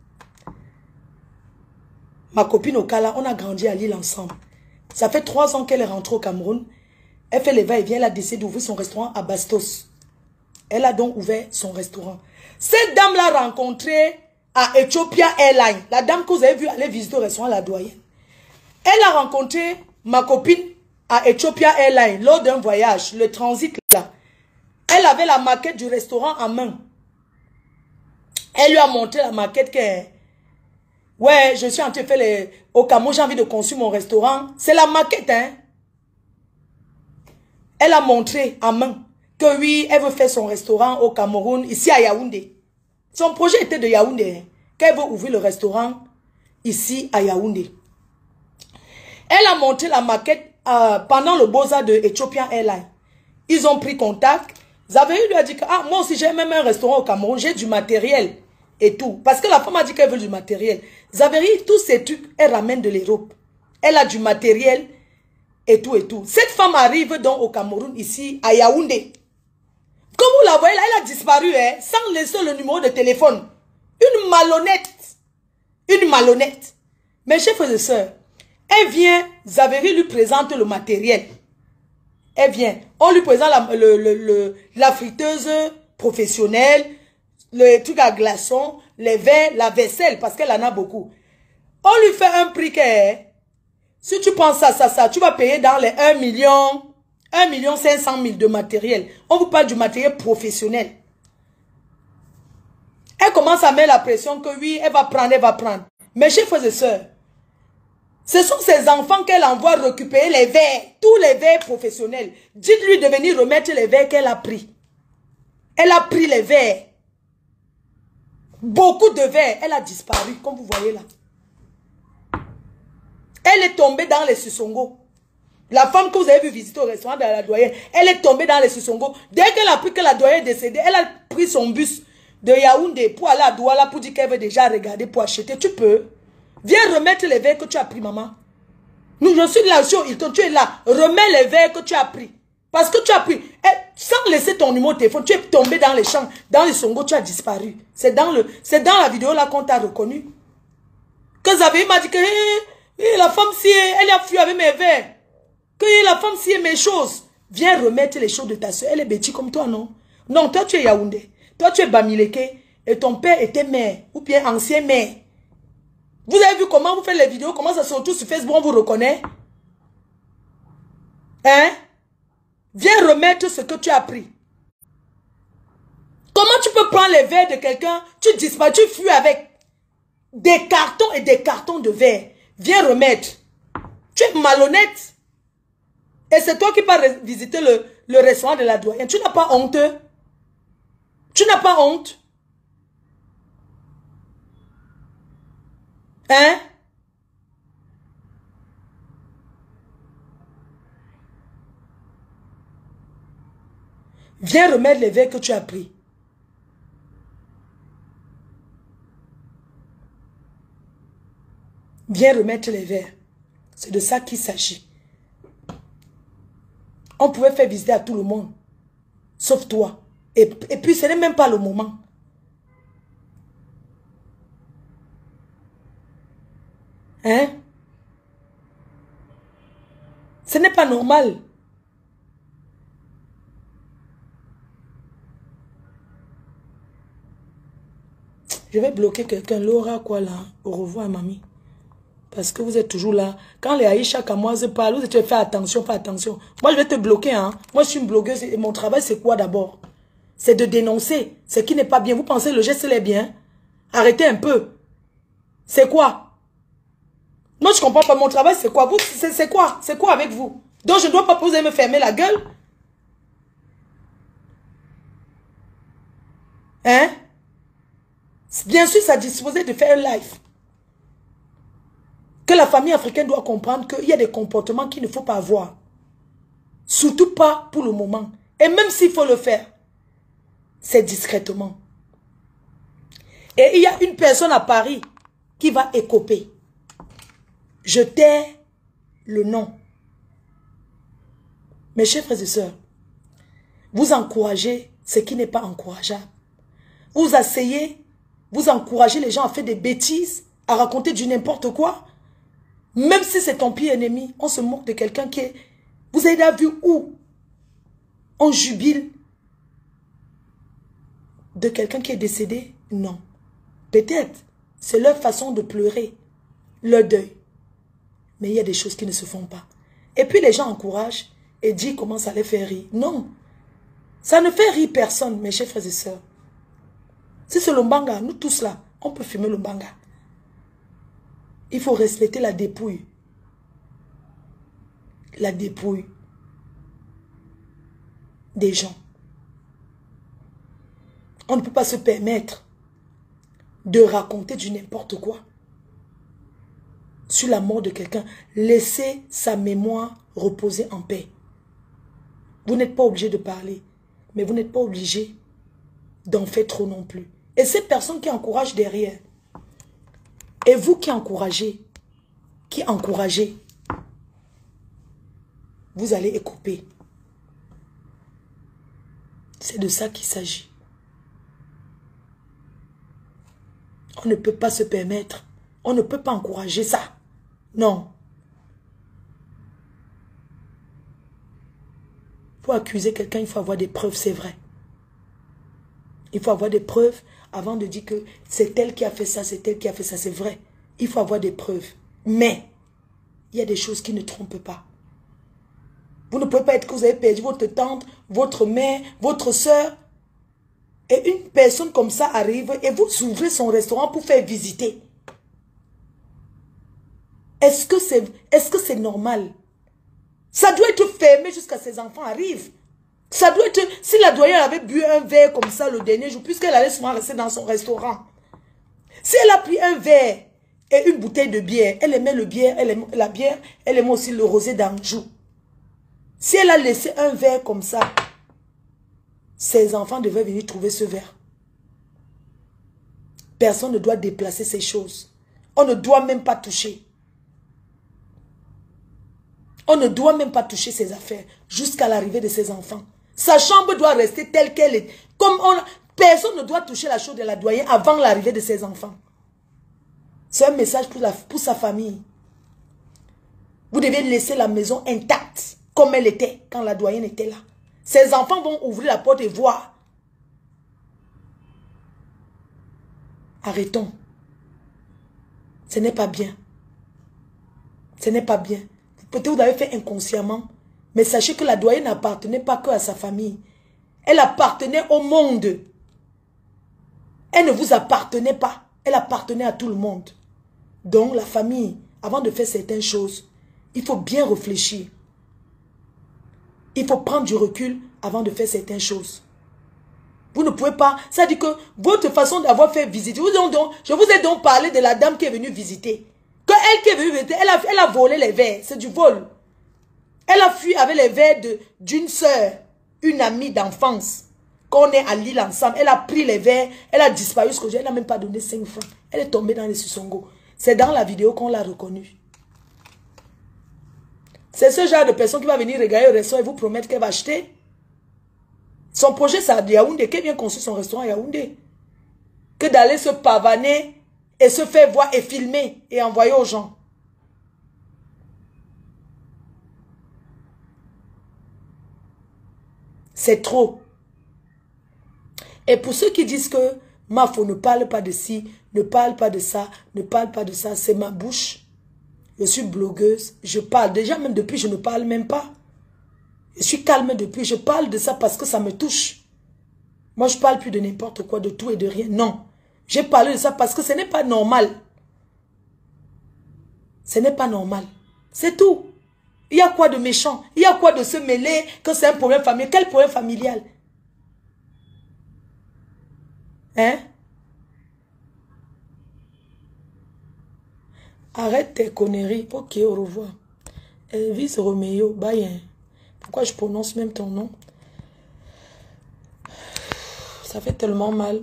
Ma copine au Kala, on a grandi à Lille ensemble. Ça fait 3 ans qu'elle est rentrée au Cameroun. Elle fait les va-et-vient, elle a décidé d'ouvrir son restaurant à Bastos. Elle a donc ouvert son restaurant. Cette dame l'a rencontrée à Ethiopia Airlines. La dame que vous avez vue aller visiter le restaurant La Doyenne. Elle a rencontré ma copine à Ethiopia Airlines lors d'un voyage, le transit là. Elle avait la maquette du restaurant en main. Elle lui a montré la maquette que... Ouais, je suis en train de faire au Cameroun, j'ai envie de construire mon restaurant. C'est la maquette, hein. Elle a montré en main que oui, elle veut faire son restaurant au Cameroun, ici à Yaoundé. Son projet était de Yaoundé, hein, qu'elle veut ouvrir le restaurant ici à Yaoundé. Elle a montré la maquette pendant le Beaux-Arts de Ethiopian Airlines. Ils ont pris contact. Zaveri lui a dit que moi aussi j'ai même un restaurant au Cameroun, j'ai du matériel et tout. Parce que la femme a dit qu'elle veut du matériel. Zaveri, tous ces trucs, elle ramène de l'Europe. Elle a du matériel et tout et tout. Cette femme arrive donc au Cameroun, ici, à Yaoundé. Comme vous la voyez là, elle a disparu, hein, sans laisser le numéro de téléphone. Une malhonnête. Une malhonnête. Mes chers frères et sœurs, elle vient, Zaveri lui présente le matériel. Elle vient, on lui présente la friteuse professionnelle, le truc à glaçons, les verres, la vaisselle, parce qu'elle en a beaucoup. On lui fait un prix que, si tu penses ça, tu vas payer dans les 1 million, 1,5 million de matériel. On vous parle du matériel professionnel. Elle commence à mettre la pression que oui, elle va prendre, elle va prendre. Mes chers frères et sœurs, ce sont ces enfants qu'elle envoie récupérer les verres, tous les verres professionnels. Dites-lui de venir remettre les verres qu'elle a pris. Elle a pris les verres. Beaucoup de verres. Elle a disparu, comme vous voyez là. Elle est tombée dans les Sissongo. La femme que vous avez vu visiter au restaurant de la doyenne, elle est tombée dans les Sissongo. Dès qu'elle a appris que la doyenne est décédée, elle a pris son bus de Yaoundé pour aller à Douala pour dire qu'elle veut déjà regarder pour acheter. Tu peux. Viens remettre les verres que tu as pris, maman. Nous, je suis là sur Hilton, tu es là. Remets les verres que tu as pris. Parce que tu as pris, sans laisser ton numéro de téléphone, tu es tombé dans les champs, dans les Songo, tu as disparu. C'est dans la vidéo là qu'on t'a reconnu. Que Xavier m'a dit que la femme si elle a fui avec mes verres. Que la femme si mes choses. Viens remettre les choses de ta soeur. Elle est bêtise comme toi, non? Non, toi tu es Yaoundé. Toi tu es Bamileke. Et ton père était maire. Ou bien ancien maire. Vous avez vu comment vous faites les vidéos, comment ça se retrouve sur Facebook, on vous reconnaît? Hein? Viens remettre ce que tu as pris. Comment tu peux prendre les verres de quelqu'un, tu disparais, tu fuis avec des cartons et des cartons de verre. Viens remettre. Tu es malhonnête. Et c'est toi qui vas visiter le restaurant de la doyenne. Tu n'as pas honte? Tu n'as pas honte? Hein? Viens remettre les verres que tu as pris. Viens remettre les verres. C'est de ça qu'il s'agit. On pouvait faire visiter à tout le monde. Sauf toi. Et puis ce n'est même pas le moment. Hein? Ce n'est pas normal. Je vais bloquer quelqu'un. Laura, quoi là? Au revoir, mamie. Parce que vous êtes toujours là. Quand les Aïcha Kamoise parlent, vous êtes fait attention, fais attention. Moi, je vais te bloquer. Hein. Moi, je suis une blogueuse. Et mon travail, c'est quoi d'abord? C'est de dénoncer ce qui n'est pas bien. Vous pensez que le geste, est bien? Arrêtez un peu. C'est quoi? Moi, je ne comprends pas. Mon travail, c'est quoi? C'est quoi? C'est quoi avec vous? Donc, je ne dois pas vous allez me fermer la gueule? Hein? Bien sûr, ça disposait de faire un live. Que la famille africaine doit comprendre qu'il y a des comportements qu'il ne faut pas avoir. Surtout pas pour le moment. Et même s'il faut le faire, c'est discrètement. Et il y a une personne à Paris qui va écoper. Je tais le nom. Mes chers frères et sœurs, vous encouragez ce qui n'est pas encourageable. Vous asseyez, vous encouragez les gens à faire des bêtises, à raconter du n'importe quoi. Même si c'est ton pire ennemi, on se moque de quelqu'un qui est... Vous avez déjà vu où on jubile de quelqu'un qui est décédé? Non. Peut-être, c'est leur façon de pleurer, leur deuil. Mais il y a des choses qui ne se font pas. Et puis les gens encouragent et disent comment ça les fait rire. Non. Ça ne fait rire personne, mes chers frères et sœurs. Si c'est le mbanga, nous tous là, on peut fumer le mbanga. Il faut respecter la dépouille. La dépouille des gens. On ne peut pas se permettre de raconter du n'importe quoi sur la mort de quelqu'un. Laissez sa mémoire reposer en paix. Vous n'êtes pas obligé de parler, mais vous n'êtes pas obligé d'en faire trop non plus. Et ces personnes qui encouragent derrière, et vous qui encouragez, vous allez écouper. C'est de ça qu'il s'agit. On ne peut pas se permettre. On ne peut pas encourager ça. Non. Pour accuser quelqu'un, il faut avoir des preuves, c'est vrai. Il faut avoir des preuves avant de dire que c'est elle qui a fait ça, c'est elle qui a fait ça, c'est vrai. Il faut avoir des preuves. Mais, il y a des choses qui ne trompent pas. Vous ne pouvez pas être que vous avez perdu votre tante, votre mère, votre soeur. Et une personne comme ça arrive et vous ouvrez son restaurant pour faire visiter. Est-ce que c'est normal? Ça doit être fermé jusqu'à ce que ses enfants arrivent. Ça doit être... Si la doyenne avait bu un verre comme ça le dernier jour, puisqu'elle allait souvent rester dans son restaurant. Si elle a pris un verre et une bouteille de bière, elle aimait le bière, elle aimait la bière, elle aimait aussi le rosé d'Anjou. Si elle a laissé un verre comme ça, ses enfants devaient venir trouver ce verre. Personne ne doit déplacer ces choses. On ne doit même pas toucher. On ne doit même pas toucher ses affaires jusqu'à l'arrivée de ses enfants. Sa chambre doit rester telle qu'elle est. Personne ne doit toucher la chose de la doyenne avant l'arrivée de ses enfants. C'est un message pour sa famille. Vous devez laisser la maison intacte comme elle était quand la doyenne était là. Ses enfants vont ouvrir la porte et voir. Arrêtons. Ce n'est pas bien. Ce n'est pas bien. Peut-être vous l'avez fait inconsciemment. Mais sachez que la doyenne n'appartenait pas que à sa famille. Elle appartenait au monde. Elle ne vous appartenait pas. Elle appartenait à tout le monde. Donc la famille, avant de faire certaines choses, il faut bien réfléchir. Il faut prendre du recul avant de faire certaines choses. Vous ne pouvez pas... Ça dit que votre façon d'avoir fait visiter... Je vous ai donc parlé de la dame qui est venue visiter. Que elle qui est venue visiter, elle a volé les verres. C'est du vol. Elle a fui avec les verres d'une sœur, une amie d'enfance. Qu'on est à Lille ensemble. Elle a pris les verres, elle a disparu jusqu'au jour. Elle n'a même pas donné 5 francs. Elle est tombée dans les Sissongo. C'est dans la vidéo qu'on l'a reconnue. C'est ce genre de personne qui va venir regarder au restaurant et vous promettre qu'elle va acheter. Son projet, c'est à Yaoundé. Qu'elle vient construire son restaurant à Yaoundé. Que d'aller se pavaner et se faire voir et filmer et envoyer aux gens. C'est trop. Et pour ceux qui disent que Mafo ne parle pas de ci, ne parle pas de ça, ne parle pas de ça, c'est ma bouche. Je suis blogueuse, je parle. Déjà même depuis, je ne parle même pas. Je suis calme depuis, je parle de ça parce que ça me touche. Moi, je ne parle plus de n'importe quoi, de tout et de rien. Non. J'ai parlé de ça parce que ce n'est pas normal. Ce n'est pas normal. C'est tout. Il y a quoi de méchant? Il y a quoi de se mêler que c'est un problème familial? Quel problème familial? Hein? Arrête tes conneries. Ok, au revoir. Elvis Romeo, bye. Pourquoi je prononce même ton nom? Ça fait tellement mal.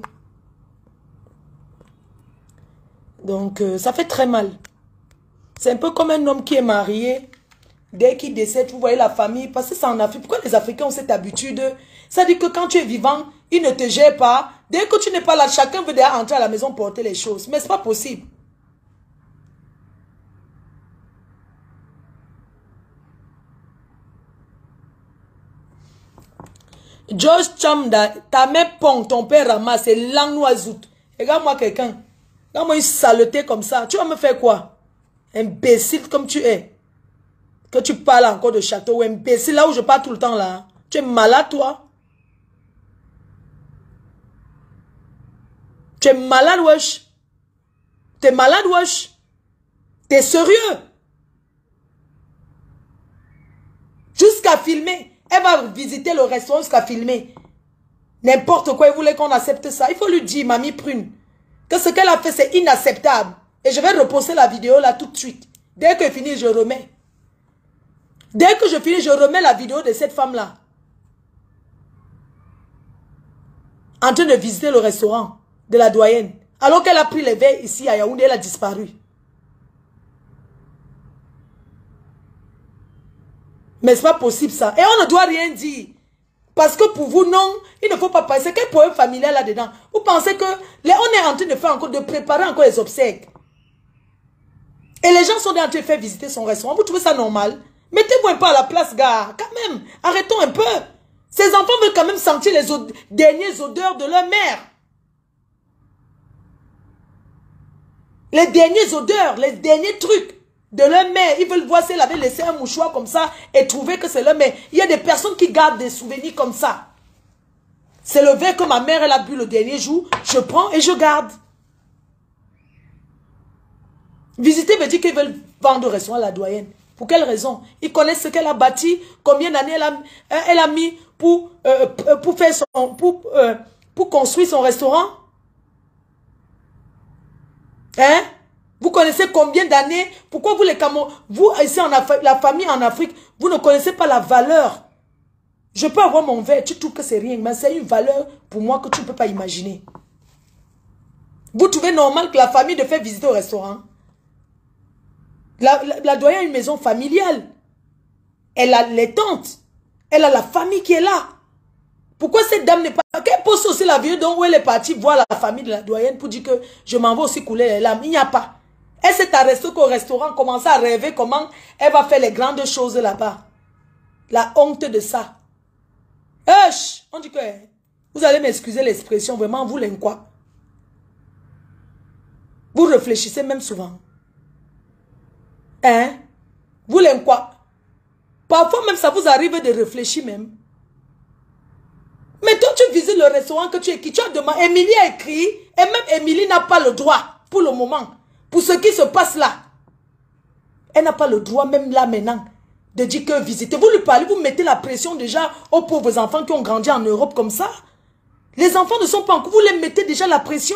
Donc, ça fait très mal. C'est un peu comme un homme qui est marié. Dès qu'il décède, vous voyez la famille. Parce que c'est en Afrique. Pourquoi les Africains ont cette habitude? Ça dit que quand tu es vivant, ils ne te gèrent pas. Dès que tu n'es pas là, chacun veut déjà entrer à la maison porter les choses. Mais ce n'est pas possible. George Chamda, ta mère pong, ton père ramasse, c'est l'angnoisout. Regarde-moi quelqu'un. Regarde-moi une saleté comme ça. Tu vas me faire quoi? Imbécile comme tu es. Que tu parles encore de château. Imbécile, là où je parle tout le temps là. Tu es malade, toi? Tu es malade, wesh? Tu es malade, wesh? Tu es sérieux? Jusqu'à filmer. Elle va visiter le restaurant jusqu'à filmer. N'importe quoi, il voulait qu'on accepte ça. Il faut lui dire, mamie prune, que ce qu'elle a fait, c'est inacceptable. Et je vais reposter la vidéo là tout de suite. Dès que je finis, je remets. Dès que je finis, je remets la vidéo de cette femme-là. En train de visiter le restaurant de la doyenne. Alors qu'elle a pris les verres ici à Yaoundé, elle a disparu. Mais c'est pas possible ça. Et on ne doit rien dire. Parce que pour vous, non, il ne faut pas penser. Quel problème familial là-dedans? Vous pensez que on est en train de faire encore, de préparer encore les obsèques. Et les gens sont en train de faire visiter son restaurant. Vous trouvez ça normal? Mettez-vous un peu à la place, gars. Quand même. Arrêtons un peu. Ces enfants veulent quand même sentir les dernières odeurs de leur mère. Les dernières odeurs, les derniers trucs. de leur mère. Ils veulent voir si elle avait laissé un mouchoir comme ça et trouver que c'est leur mère. Il y a des personnes qui gardent des souvenirs comme ça. C'est le verre que ma mère elle a bu le dernier jour. Je prends et je garde. Visiter veut dire qu'ils veulent vendre le restaurant à la doyenne. Pour quelle raison? Ils connaissent ce qu'elle a bâti, combien d'années elle a mis pour construire son restaurant. Hein? Vous connaissez combien d'années? Pourquoi vous les Camerounais, vous ici en Afrique, la famille en Afrique, vous ne connaissez pas la valeur? Je peux avoir mon verre, tu trouves que c'est rien, mais c'est une valeur pour moi que tu ne peux pas imaginer. Vous trouvez normal que la famille de faire visiter au restaurant? La doyenne a une maison familiale. Elle a les tantes. Elle a la famille qui est là. Pourquoi cette dame n'est pas... Qu'elle pose aussi la vie où elle est partie voir la famille de la doyenne pour dire que je m'en vais aussi couler les larmes. Il n'y a pas. Elle s'est arrêtée qu'au restaurant, commencer à rêver comment elle va faire les grandes choses là-bas. La honte de ça. On dit que... Vous allez m'excuser l'expression, vraiment, vous l'aimez quoi? Vous réfléchissez même souvent. Hein? Vous l'aimez quoi? Parfois même ça vous arrive de réfléchir même. Mais toi tu visites le restaurant que tu es qui? Tu as demandé, Émilie a écrit, et même Émilie n'a pas le droit, pour le moment, pour ce qui se passe là. Elle n'a pas le droit même là maintenant, de dire que visitez. Vous lui parlez, vous mettez la pression déjà aux pauvres enfants qui ont grandi en Europe comme ça. Les enfants ne sont pas encore, vous les mettez déjà la pression.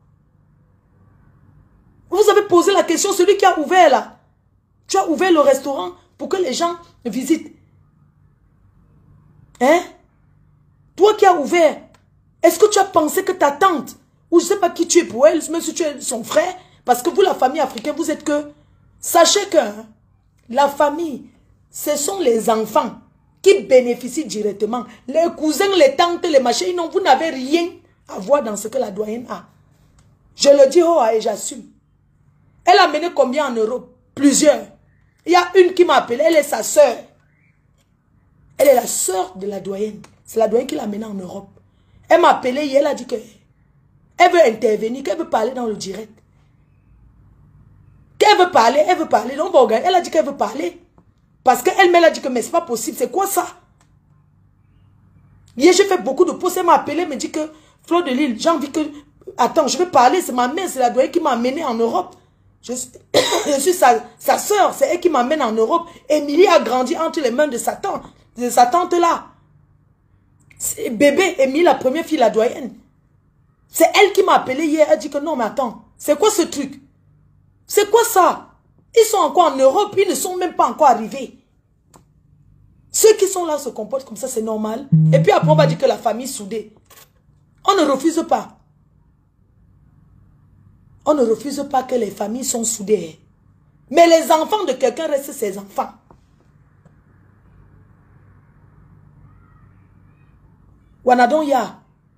Vous avez posé la question, celui qui a ouvert là. Tu as ouvert le restaurant pour que les gens visitent. Hein? Toi qui as ouvert, est-ce que tu as pensé que ta tante, ou je ne sais pas qui tu es pour elle, même si tu es son frère, parce que vous, la famille africaine, vous êtes que... Sachez que la famille, ce sont les enfants qui bénéficient directement. Les cousins, les tantes, les machins, non, vous n'avez rien à voir dans ce que la doyenne a. Je le dis haut et j'assume. Elle a mené combien en Europe? Plusieurs. Il y a une qui m'a appelé, elle est sa sœur. Elle est la sœur de la doyenne. C'est la doyenne qui l'a menée en Europe. Elle m'a appelé hier, elle a dit que elle veut intervenir, qu'elle veut parler dans le direct. Qu'elle veut parler, elle veut parler. Donc, elle a dit qu'elle veut parler. Parce qu'elle-même a dit que mais c'est pas possible, c'est quoi ça? Hier, j'ai fait beaucoup de pauses, elle m'a appelé, elle me dit que Fleur de Lille, j'ai envie que... Attends, je vais parler, c'est ma mère, c'est la doyenne qui m'a amené en Europe. Je suis sa soeur, c'est elle qui m'amène en Europe. Émilie a grandi entre les mains de sa tante là. Bébé, Émilie, la première fille, la doyenne. C'est elle qui m'a appelé hier, elle dit que non mais attends, c'est quoi ce truc? C'est quoi ça? Ils sont encore en Europe, ils ne sont même pas encore arrivés. Ceux qui sont là se comportent comme ça, c'est normal. Et puis après on va dire que la famille est soudée. On ne refuse pas. On ne refuse pas que les familles sont soudées. Mais les enfants de quelqu'un restent ses enfants. Wanadon ya.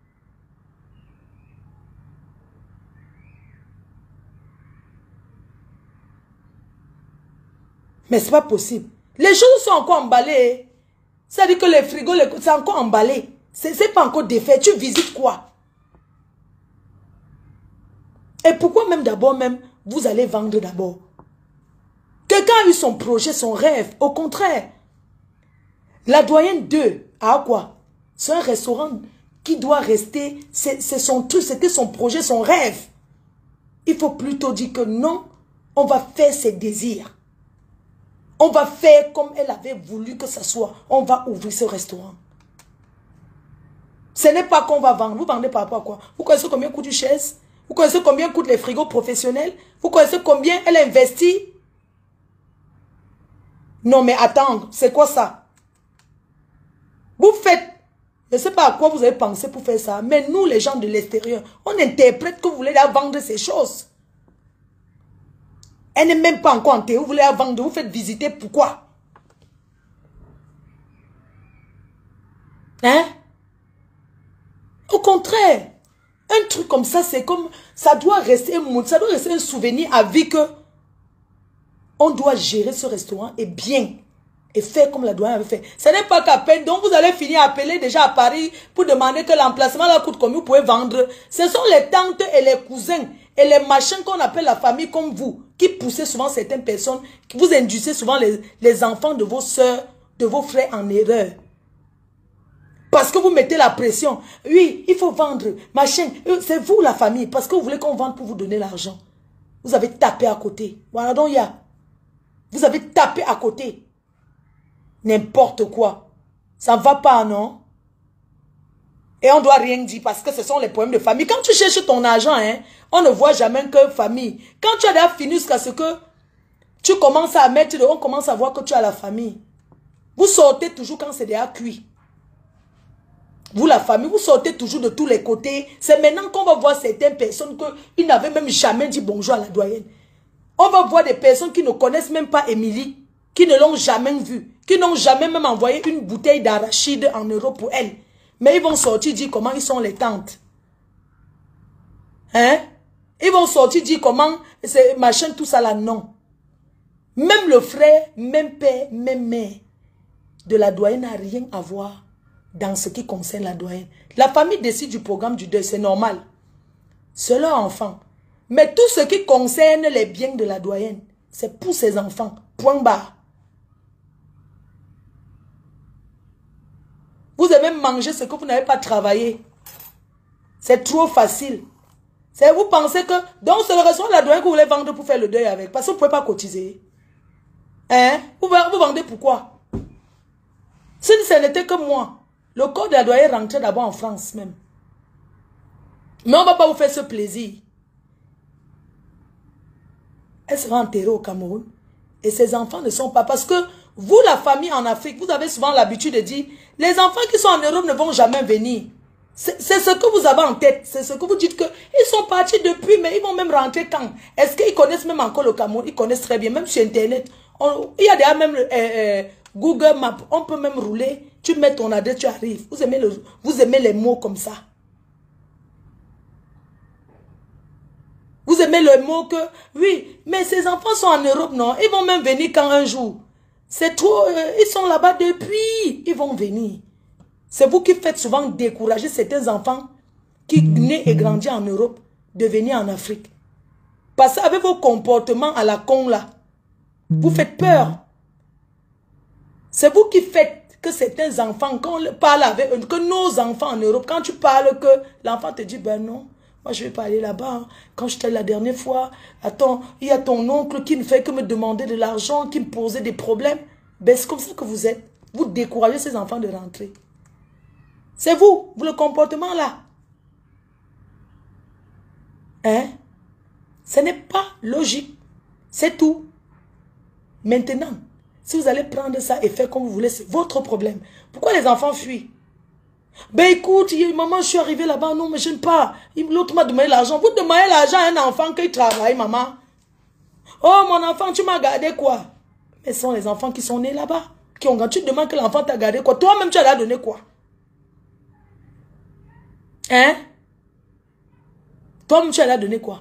Mais c'est pas possible. Les choses sont encore emballées. C'est-à-dire que les frigos, c'est encore emballé. C'est pas encore défait. Tu visites quoi? Et pourquoi même d'abord, vous allez vendre d'abord? Quelqu'un a eu son projet, son rêve. Au contraire, la doyenne 2, à quoi? C'est un restaurant qui doit rester, c'est son truc, c'était son projet, son rêve. Il faut plutôt dire que non, on va faire ses désirs. On va faire comme elle avait voulu que ça soit. On va ouvrir ce restaurant. Ce n'est pas qu'on va vendre. Vous vendez par rapport à quoi? Vous connaissez combien coûte une chaise? Vous connaissez combien coûtent les frigos professionnels? Vous connaissez combien elle investit? Non mais attends, c'est quoi ça? Vous faites, je ne sais pas à quoi vous avez pensé pour faire ça, mais nous les gens de l'extérieur, on interprète que vous voulez la vendre ces choses. Elle n'est même pas encore enterrée, vous voulez la vendre, vous faites visiter, pourquoi? Hein? Au contraire. Un truc comme ça, c'est comme... Ça doit rester un souvenir à vie que... On doit gérer ce restaurant et bien. Et faire comme la doyenne avait fait. Ce n'est pas qu'à peine. Donc vous allez finir à appeler déjà à Paris pour demander que l'emplacement là coûte combien vous pouvez vendre. Ce sont les tantes et les cousins Et les machins qu'on appelle la famille comme vous, qui poussez souvent certaines personnes, qui vous induisez souvent les enfants de vos soeurs, de vos frères en erreur. Parce que vous mettez la pression. Oui, il faut vendre, machin. C'est vous la famille, parce que vous voulez qu'on vende pour vous donner l'argent. Vous avez tapé à côté. Voilà donc il y a. Vous avez tapé à côté. N'importe quoi. Ça ne va pas, non? Et on ne doit rien dire parce que ce sont les problèmes de famille. Quand tu cherches ton argent, hein, on ne voit jamais que famille. Quand tu as déjà fini jusqu'à ce que tu commences à mettre, on commence à voir que tu as la famille. Vous sortez toujours quand c'est déjà cuit. Vous, la famille, vous sortez toujours de tous les côtés. C'est maintenant qu'on va voir certaines personnes qu'ils n'avaient même jamais dit bonjour à la doyenne. On va voir des personnes qui ne connaissent même pas Émilie, qui ne l'ont jamais vue, qui n'ont jamais même envoyé une bouteille d'arachide en Europe pour elle. Mais ils vont sortir dire comment ils sont les tantes. Hein? Ils vont sortir dire comment c'est machin, tout ça là, non. Même le frère, même père, même mère de la doyenne n'a rien à voir dans ce qui concerne la doyenne. La famille décide du programme du deuil, c'est normal. C'est leur enfant. Mais tout ce qui concerne les biens de la doyenne, c'est pour ses enfants. Point barre. Vous avez mangé ce que vous n'avez pas travaillé. C'est trop facile. Vous pensez que... Donc c'est le restaurant de la doyenne que vous voulez vendre pour faire le deuil avec. Parce que vous ne pouvez pas cotiser. Hein? Vous vendez pourquoi? Si ce n'était que moi, le corps de la doyenne rentrait d'abord en France même. Mais on ne va pas vous faire ce plaisir. Elle sera enterrée au Cameroun. Et ses enfants ne sont pas... Parce que vous, la famille en Afrique, vous avez souvent l'habitude de dire, les enfants qui sont en Europe ne vont jamais venir. C'est ce que vous avez en tête. C'est ce que vous dites que ils sont partis depuis, mais ils vont même rentrer quand? Est-ce qu'ils connaissent même encore le Cameroun? Ils connaissent très bien, même sur Internet. Il y a déjà même Google Maps. On peut même rouler. Tu mets ton adresse, tu arrives. Vous aimez les mots comme ça. Vous aimez le mot que, oui, mais ces enfants sont en Europe, non? Ils vont même venir quand un jour. C'est trop, ils sont là-bas depuis, ils vont venir. C'est vous qui faites souvent décourager certains enfants qui naissent et grandissent en Europe de venir en Afrique. Parce qu'avec vos comportements à la con là, vous faites peur. C'est vous qui faites que certains enfants, quand on parle avec eux, que nos enfants en Europe, quand tu parles que l'enfant te dit, ben non. Moi, je ne vais pas aller là-bas. Quand j'étais la dernière fois, attends, il y a ton oncle qui ne fait que me demander de l'argent, qui me posait des problèmes. Ben, c'est comme ça que vous êtes. Vous découragez ces enfants de rentrer. C'est vous, le comportement là. Hein? Ce n'est pas logique. C'est tout. Maintenant, si vous allez prendre ça et faire comme vous voulez, c'est votre problème. Pourquoi les enfants fuient? Ben écoute, maman, je suis arrivée là-bas, non, mais je ne pas. L'autre m'a demandé l'argent. Vous demandez l'argent à un enfant qui travaille, maman. Oh, mon enfant, tu m'as gardé quoi? Mais ce sont les enfants qui sont nés là-bas. Tu demandes que l'enfant t'a gardé quoi? Toi-même, tu as donné quoi? Hein? Toi-même, tu as donné quoi?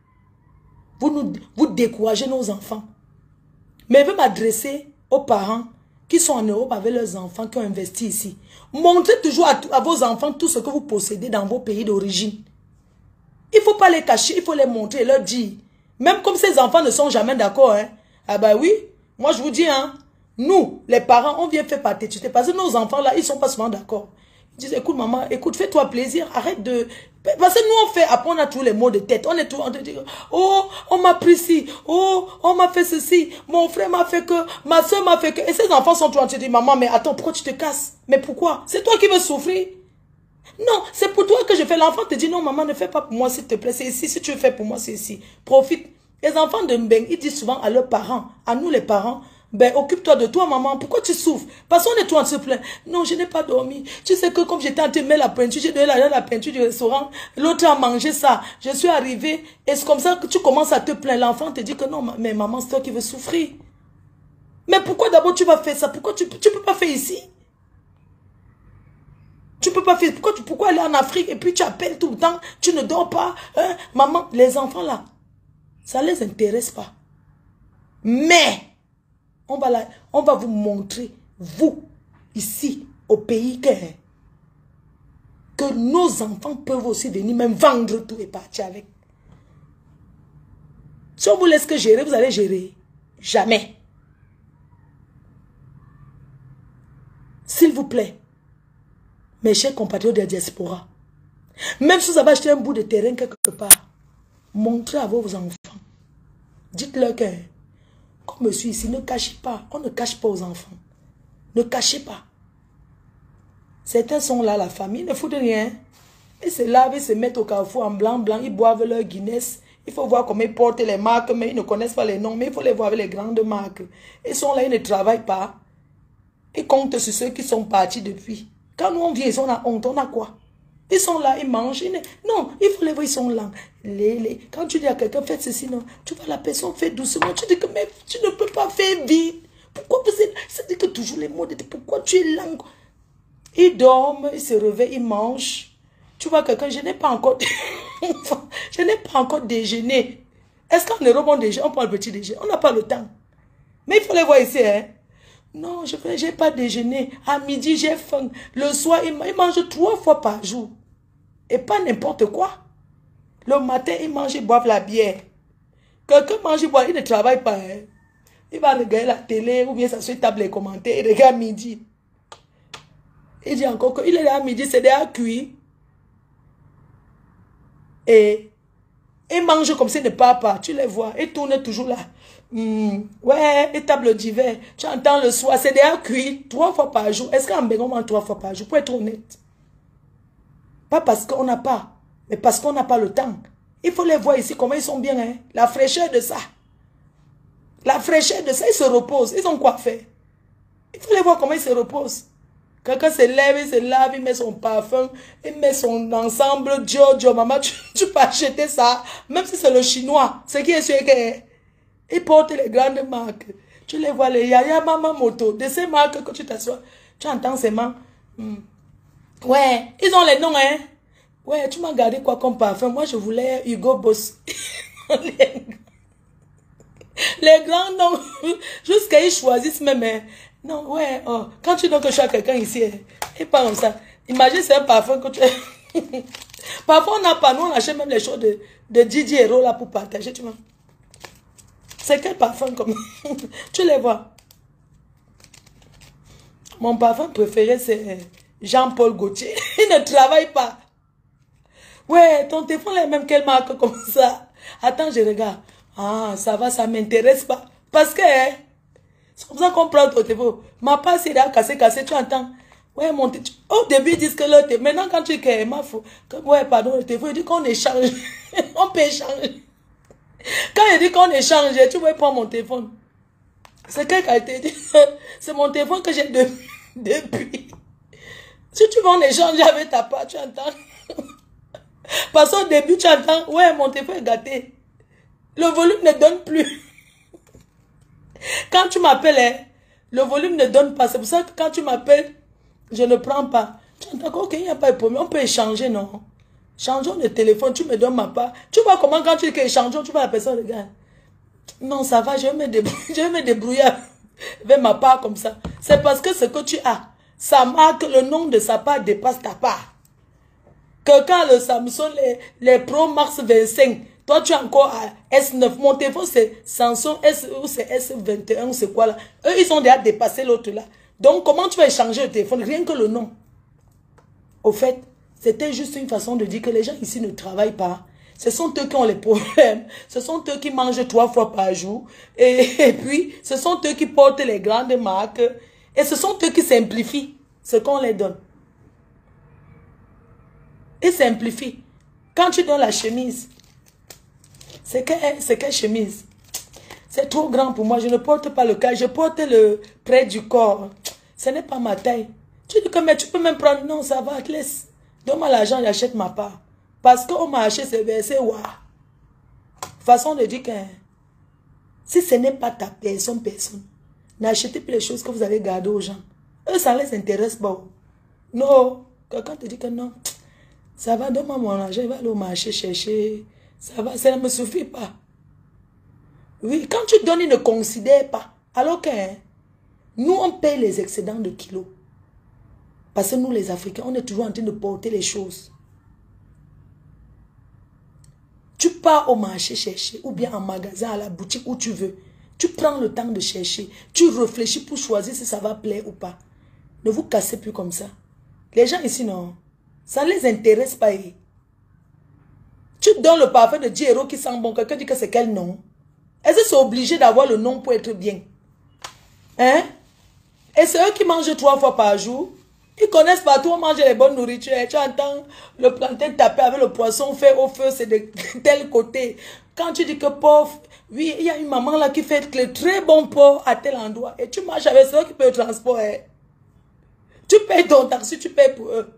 Vous découragez nos enfants. Mais je veux m'adresser aux parents qui sont en Europe avec leurs enfants, qui ont investi ici. Montrez toujours à vos enfants tout ce que vous possédez dans vos pays d'origine. Il ne faut pas les cacher, il faut les montrer et leur dire. Même comme ces enfants ne sont jamais d'accord. Hein. Ah ben oui, moi je vous dis, hein, nous, les parents, on vient faire pathétique. Parce que nos enfants là, ils ne sont pas souvent d'accord. Ils disent, écoute maman, écoute, fais-toi plaisir, arrête de... Parce que nous, on fait, après on a tous les mots de tête. On est tout en train de dire, oh, on m'a pris ci, oh, on m'a fait ceci, mon frère m'a fait que, ma soeur m'a fait que. Et ces enfants sont tout en train de dire, maman, mais attends, pourquoi tu te casses? Mais pourquoi? C'est toi qui veux souffrir? Non, c'est pour toi que je fais. L'enfant te dit, non, maman, ne fais pas pour moi, s'il te plaît. C'est ici, si tu le fais pour moi, c'est ici. Profite. Les enfants de Mbeng, ils disent souvent à leurs parents, à nous les parents, ben, occupe-toi de toi, maman. Pourquoi tu souffres? Parce qu'on est tout en se plaindre. Non, je n'ai pas dormi. Tu sais que comme j'étais en train de mettre la peinture, j'ai donné la peinture du restaurant. L'autre a mangé ça. Je suis arrivée. Et c'est comme ça que tu commences à te plaindre. L'enfant te dit que non, mais maman, c'est toi qui veux souffrir. Mais pourquoi d'abord tu vas faire ça? Pourquoi tu peux pas faire ici? Tu peux pas faire. Pourquoi aller en Afrique et puis tu appelles tout le temps? Tu ne dors pas. Hein? Maman, les enfants là, ça ne les intéresse pas. Mais... on va vous montrer, vous, ici, au pays, que nos enfants peuvent aussi venir même vendre tout et partir avec. Si on vous laisse que gérer, vous allez gérer. Jamais. S'il vous plaît, mes chers compatriotes de la diaspora, même si vous avez acheté un bout de terrain quelque part, montrez à vos enfants. Dites-leur que, comme je suis ici, ne cachez pas. On ne cache pas aux enfants. Ne cachez pas. Certains sont là, la famille, ils ne foutent rien. Ils se lavent, ils se mettent au carrefour en blanc, blanc, ils boivent leur Guinness. Il faut voir comment ils portent les marques, mais ils ne connaissent pas les noms, mais il faut les voir avec les grandes marques. Ils sont là, ils ne travaillent pas. Ils comptent sur ceux qui sont partis depuis. Quand nous on vient, on a honte, on a quoi? Ils sont là, ils mangent. Non, il faut les voir, ils sont là. Quand tu dis à quelqu'un, faites ceci, non, tu vois la personne fait doucement. Tu dis que mais tu ne peux pas faire vite. Pourquoi vous êtes... C'est que toujours les mots de pourquoi tu es lent. Ils dorment, ils se réveillent, ils mangent. Tu vois quelqu'un, je n'ai pas encore... je n'ai pas encore déjeuné. Est-ce qu'en Europe, on déjeune, on prend le petit déjeuner? On n'a pas le temps. Mais il faut les voir ici, hein. Non, je n'ai pas déjeuné. À midi, j'ai faim. Le soir, ils mangent 3 fois par jour. Et pas n'importe quoi. Le matin, ils mangent, ils boivent la bière. Quelqu'un mange, il boit, il ne travaille pas. Hein. Il va regarder la télé ou bien s'asseoir table les commentaires. Il regarde midi. Il dit encore qu'il est là à midi, c'est déjà cuit. Et ils mangent comme s'ils ne parlent pas. Tu les vois. Ils tournent toujours là. Ouais, et table d'hiver. Tu entends le soir, c'est déjà cuit 3 fois par jour. Est-ce qu'en Bénin, on mange 3 fois par jour? Pour être honnête. Pas parce qu'on n'a pas, mais parce qu'on n'a pas le temps. Il faut les voir ici, comment ils sont bien. Hein? La fraîcheur de ça. La fraîcheur de ça, ils se reposent. Ils ont quoi faire? Il faut les voir comment ils se reposent. Quelqu'un se lève, il se lave, il met son parfum, il met son ensemble. Dieu, maman, tu peux acheter ça. Même si c'est le chinois. Ce qui est sûr que... Ils portent les grandes marques. Tu les vois, les Yaya Mama Moto. De ces marques que tu t'assois, tu entends ces mains. Ouais, ils ont les noms, hein. Ouais, tu m'as gardé quoi comme parfum? Moi, je voulais Hugo Boss. les grands noms. Jusqu'à ils choisissent même. Hein. Non, ouais. Oh. Quand tu donnes que je suis à quelqu'un ici, hein, et pas comme ça. Imagine, c'est un parfum que tu... Parfois, on n'a pas. Nous, on achète même les choses de Didier Hérault là pour partager, tu vois. C'est quel parfum comme... Tu les vois. Mon parfum préféré, c'est Jean-Paul Gaultier. Il ne travaille pas. Ouais, ton téléphone est même quelle marque comme ça? Attends, je regarde. Ah, ça va, ça m'intéresse pas. Parce que, c'est comme ça qu'on prend ton téléphone. Ma passe est là, cassé, tu entends? Ouais, mon téléphone. Au début, ils disent que le téléphone... Maintenant, quand tu es ma fou... Ouais, pardon, le téléphone, il dit qu'on échange. On peut échanger. Quand il dit qu'on échange, tu vois, prendre mon téléphone. C'est quelle qualité? C'est mon téléphone que j'ai depuis. Si tu veux en échanger avec ta part, tu entends? Parce qu'au début, tu entends, ouais, mon téléphone est gâté. Le volume ne donne plus. Quand tu m'appelles, hein, le volume ne donne pas. C'est pour ça que quand tu m'appelles, je ne prends pas. Tu entends, ok, il n'y a pas de problème. On peut échanger, non? Changeons de téléphone, tu me donnes ma part. Tu vois comment quand tu dis que échangeons, tu vois la personne, regarde. Non, ça va, je vais me débrouiller avec ma part comme ça. C'est parce que ce que tu as, ça marque le nom de sa part dépasse ta part. Quelqu'un le Samsung, les Pro Max 25, toi tu es encore à S9. Mon téléphone c'est Samsung S ou c'est S21 ou c'est quoi là. Eux ils ont déjà dépassé l'autre là. Donc comment tu vas échanger le téléphone? Rien que le nom. Au fait, c'était juste une façon de dire que les gens ici ne travaillent pas. Ce sont eux qui ont les problèmes. Ce sont eux qui mangent 3 fois par jour. Et puis, ce sont eux qui portent les grandes marques. Et ce sont eux qui simplifient ce qu'on les donne. Ils simplifient. Quand tu donnes la chemise, c'est quelle chemise? C'est trop grand pour moi. Je ne porte pas le cas. Je porte le près du corps. Ce n'est pas ma taille. Tu dis que mais tu peux même prendre. Non, ça va, te laisse. Donne-moi l'argent, j'achète ma part. Parce qu'on m'a acheté ce verset, waouh. Façon de dire que si ce n'est pas ta personne, n'achetez plus les choses que vous allez garder aux gens. Eux, ça ne les intéresse pas. Non. Quelqu'un te dit que non. Ça va, donne-moi mon argent, il va aller au marché chercher. Ça va, ça ne me suffit pas. Oui, quand tu donnes, ils ne considèrent pas. Alors que nous, on paye les excédents de kilos. Parce que nous, les Africains, on est toujours en train de porter les choses. pars au marché chercher, ou bien en magasin, à la boutique, où tu veux. Tu prends le temps de chercher. Tu réfléchis pour choisir si ça va plaire ou pas. Ne vous cassez plus comme ça. Les gens ici, non. Ça ne les intéresse pas. Tu donnes le parfum de 10 € qui sent bon. Quelqu'un dit que c'est quel nom? Est-ce que c'est obligé d'avoir le nom pour être bien? Hein? Et c'est eux qui mangent 3 fois par jour. Ils connaissent partout, on mange les bonnes nourritures. Tu entends le plantain taper avec le poisson fait au feu, c'est de tel côté. Quand tu dis que pauvre, oui, il y a une maman là qui fait le très bon porc à tel endroit. Et tu marches avec ceux qui paient le transport. Hein. Tu payes ton taxi, tu payes pour eux.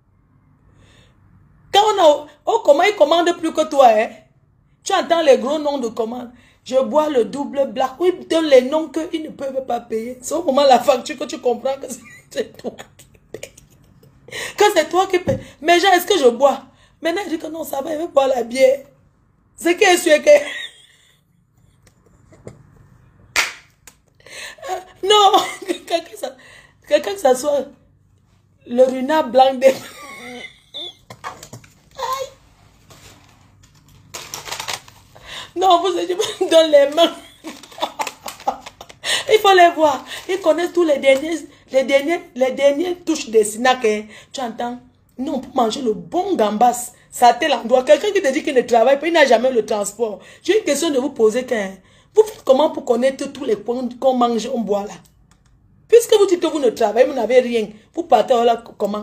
Quand on a... Oh, comment ils commandent plus que toi, hein? Tu entends les gros noms de commandes. Je bois le double black. Oui, donne les noms qu'ils ne peuvent pas payer. C'est au moment de la facture que tu comprends que c'est toi qui paye. Que c'est toi qui paye. Mais genre, est-ce que je bois? Maintenant, je dis que non, ça va, il veut boire la bière. C'est qui est sûr que... Non, quelqu'un que ça soit le renard blanc des... Non, vous dans les mains. Il faut les voir. Ils connaissent tous les dernières touches des snacks. Hein. Tu entends? Non, pour manger le bon gambas, ça a tel endroit. Quelqu'un qui te dit qu'il ne travaille pas, il n'a jamais le transport. J'ai une question de vous poser. Vous faites comment pour connaître tous les points qu'on mange, on boit là? Puisque vous dites que vous ne travaillez, vous n'avez rien. Vous partez là comment?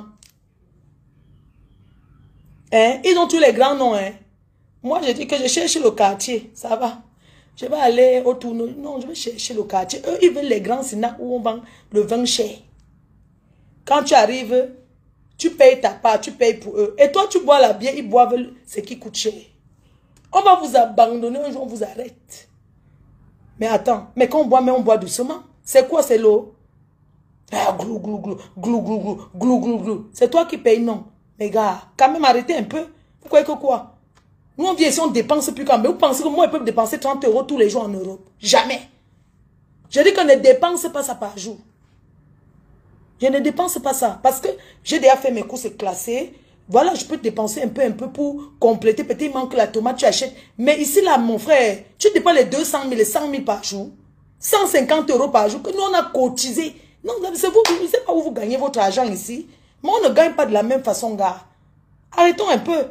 Hein? Ils ont tous les grands noms. Hein? Moi, je dis que je cherche le quartier. Ça va. Je vais aller au tournoi. Non, je vais chercher le quartier. Eux, ils veulent les grands snacks où on vend le vin cher. Quand tu arrives, tu payes ta part, tu payes pour eux. Et toi, tu bois la bière, ils boivent ce qui coûte cher. On va vous abandonner, un jour, on vous arrête. Mais attends, mais quand on boit doucement. C'est quoi, c'est l'eau? Ah, glou, glou, glou, glou, glou, glou, glou, glou, glou. C'est toi qui payes, non. Les gars, quand même arrêtez un peu. Vous croyez que quoi? Nous, on vient ici, on dépense plus quand même. Vous pensez que moi, ils peuvent dépenser 30 € tous les jours en Europe? Jamais. Je dis qu'on ne dépense pas ça par jour. Je ne dépense pas ça. Parce que j'ai déjà fait mes courses classées. Voilà, je peux dépenser un peu pour compléter. Peut-être il manque la tomate, tu achètes. Mais ici, là, mon frère, tu dépenses les 200 000, les 100 000 par jour. 150 € par jour que nous, on a cotisé. Non, c'est vous, je ne sais pas où vous gagnez votre argent ici. Mais on ne gagne pas de la même façon, gars. Arrêtons un peu.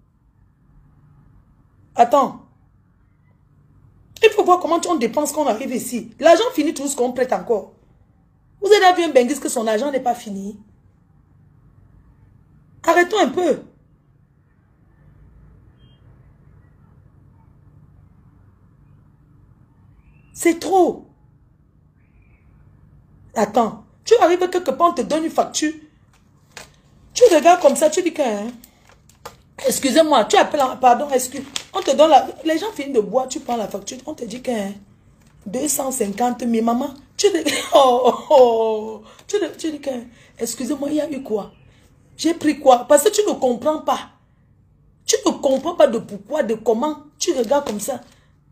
Attends. Il faut voir comment on dépense quand on arrive ici. L'argent finit tout ce qu'on prête encore. Vous avez vu un benguis que son argent n'est pas fini. Arrêtons un peu. C'est trop. Attends. Tu arrives quelque part, on te donne une facture. Tu regardes comme ça, tu dis que... Hein, excusez-moi, tu appelles... Pardon, excuse. On te donne la... Les gens finissent de boire, tu prends la facture. On te dit que... Hein, 250 000, maman. Tu dis... Tu dis que... Excusez-moi, il y a eu quoi? J'ai pris quoi? Parce que tu ne comprends pas. Tu ne comprends pas de pourquoi, de comment. Tu regardes comme ça.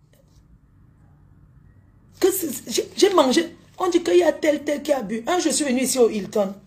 J'ai mangé... On dit qu'il y a tel qui a bu. Je suis venu ici au Hilton.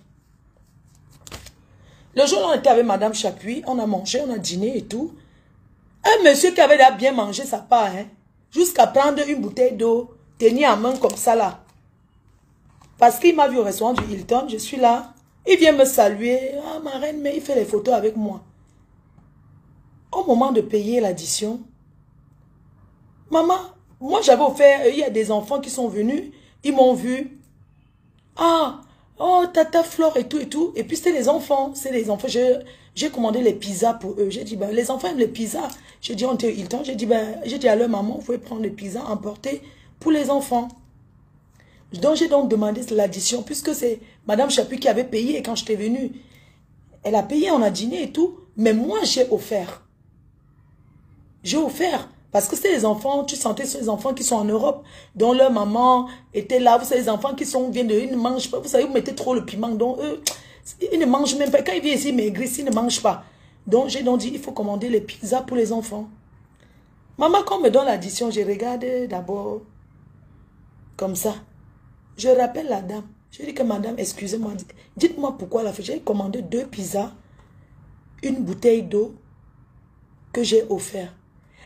Le jour où on était avec Madame Chapuis, on a mangé, on a dîné et tout. Un monsieur qui avait déjà bien mangé sa part, hein, jusqu'à prendre une bouteille d'eau, tenir en main comme ça là. Parce qu'il m'a vu au restaurant du Hilton, je suis là. Il vient me saluer. Ah, ma reine, mais il fait les photos avec moi. Au moment de payer l'addition, maman, moi j'avais offert, il y a des enfants qui sont venus. Ils m'ont vu. Ah, oh, tata Flore et tout et tout. Et puis c'est les enfants. C'est les enfants. J'ai commandé les pizzas pour eux. J'ai dit, ben, les enfants aiment les pizzas. J'ai dit, on était au Hilton. J'ai dit, ben, j'ai dit à leur maman, vous pouvez prendre les pizzas emporter pour les enfants. Donc j'ai donc demandé l'addition, puisque c'est Madame Chapuis qui avait payé quand j'étais venue. Elle a payé, on a dîné et tout. Mais moi, j'ai offert. J'ai offert. Parce que c'est les enfants, tu sentais ces les enfants qui sont en Europe, dont leur maman était là. Vous savez, les enfants qui viennent de... Ils ne mangent pas. Vous savez, vous mettez trop le piment. Donc, eux, ils ne mangent même pas. Quand ils viennent ici, ils maigrissent, ils ne mangent pas. Donc, j'ai donc dit, il faut commander les pizzas pour les enfants. Maman, quand on me donne l'addition, je regarde d'abord comme ça. Je rappelle la dame. Je dis que madame, excusez-moi, dites-moi pourquoi la fait. J'ai commandé 2 pizzas, une bouteille d'eau que j'ai offert.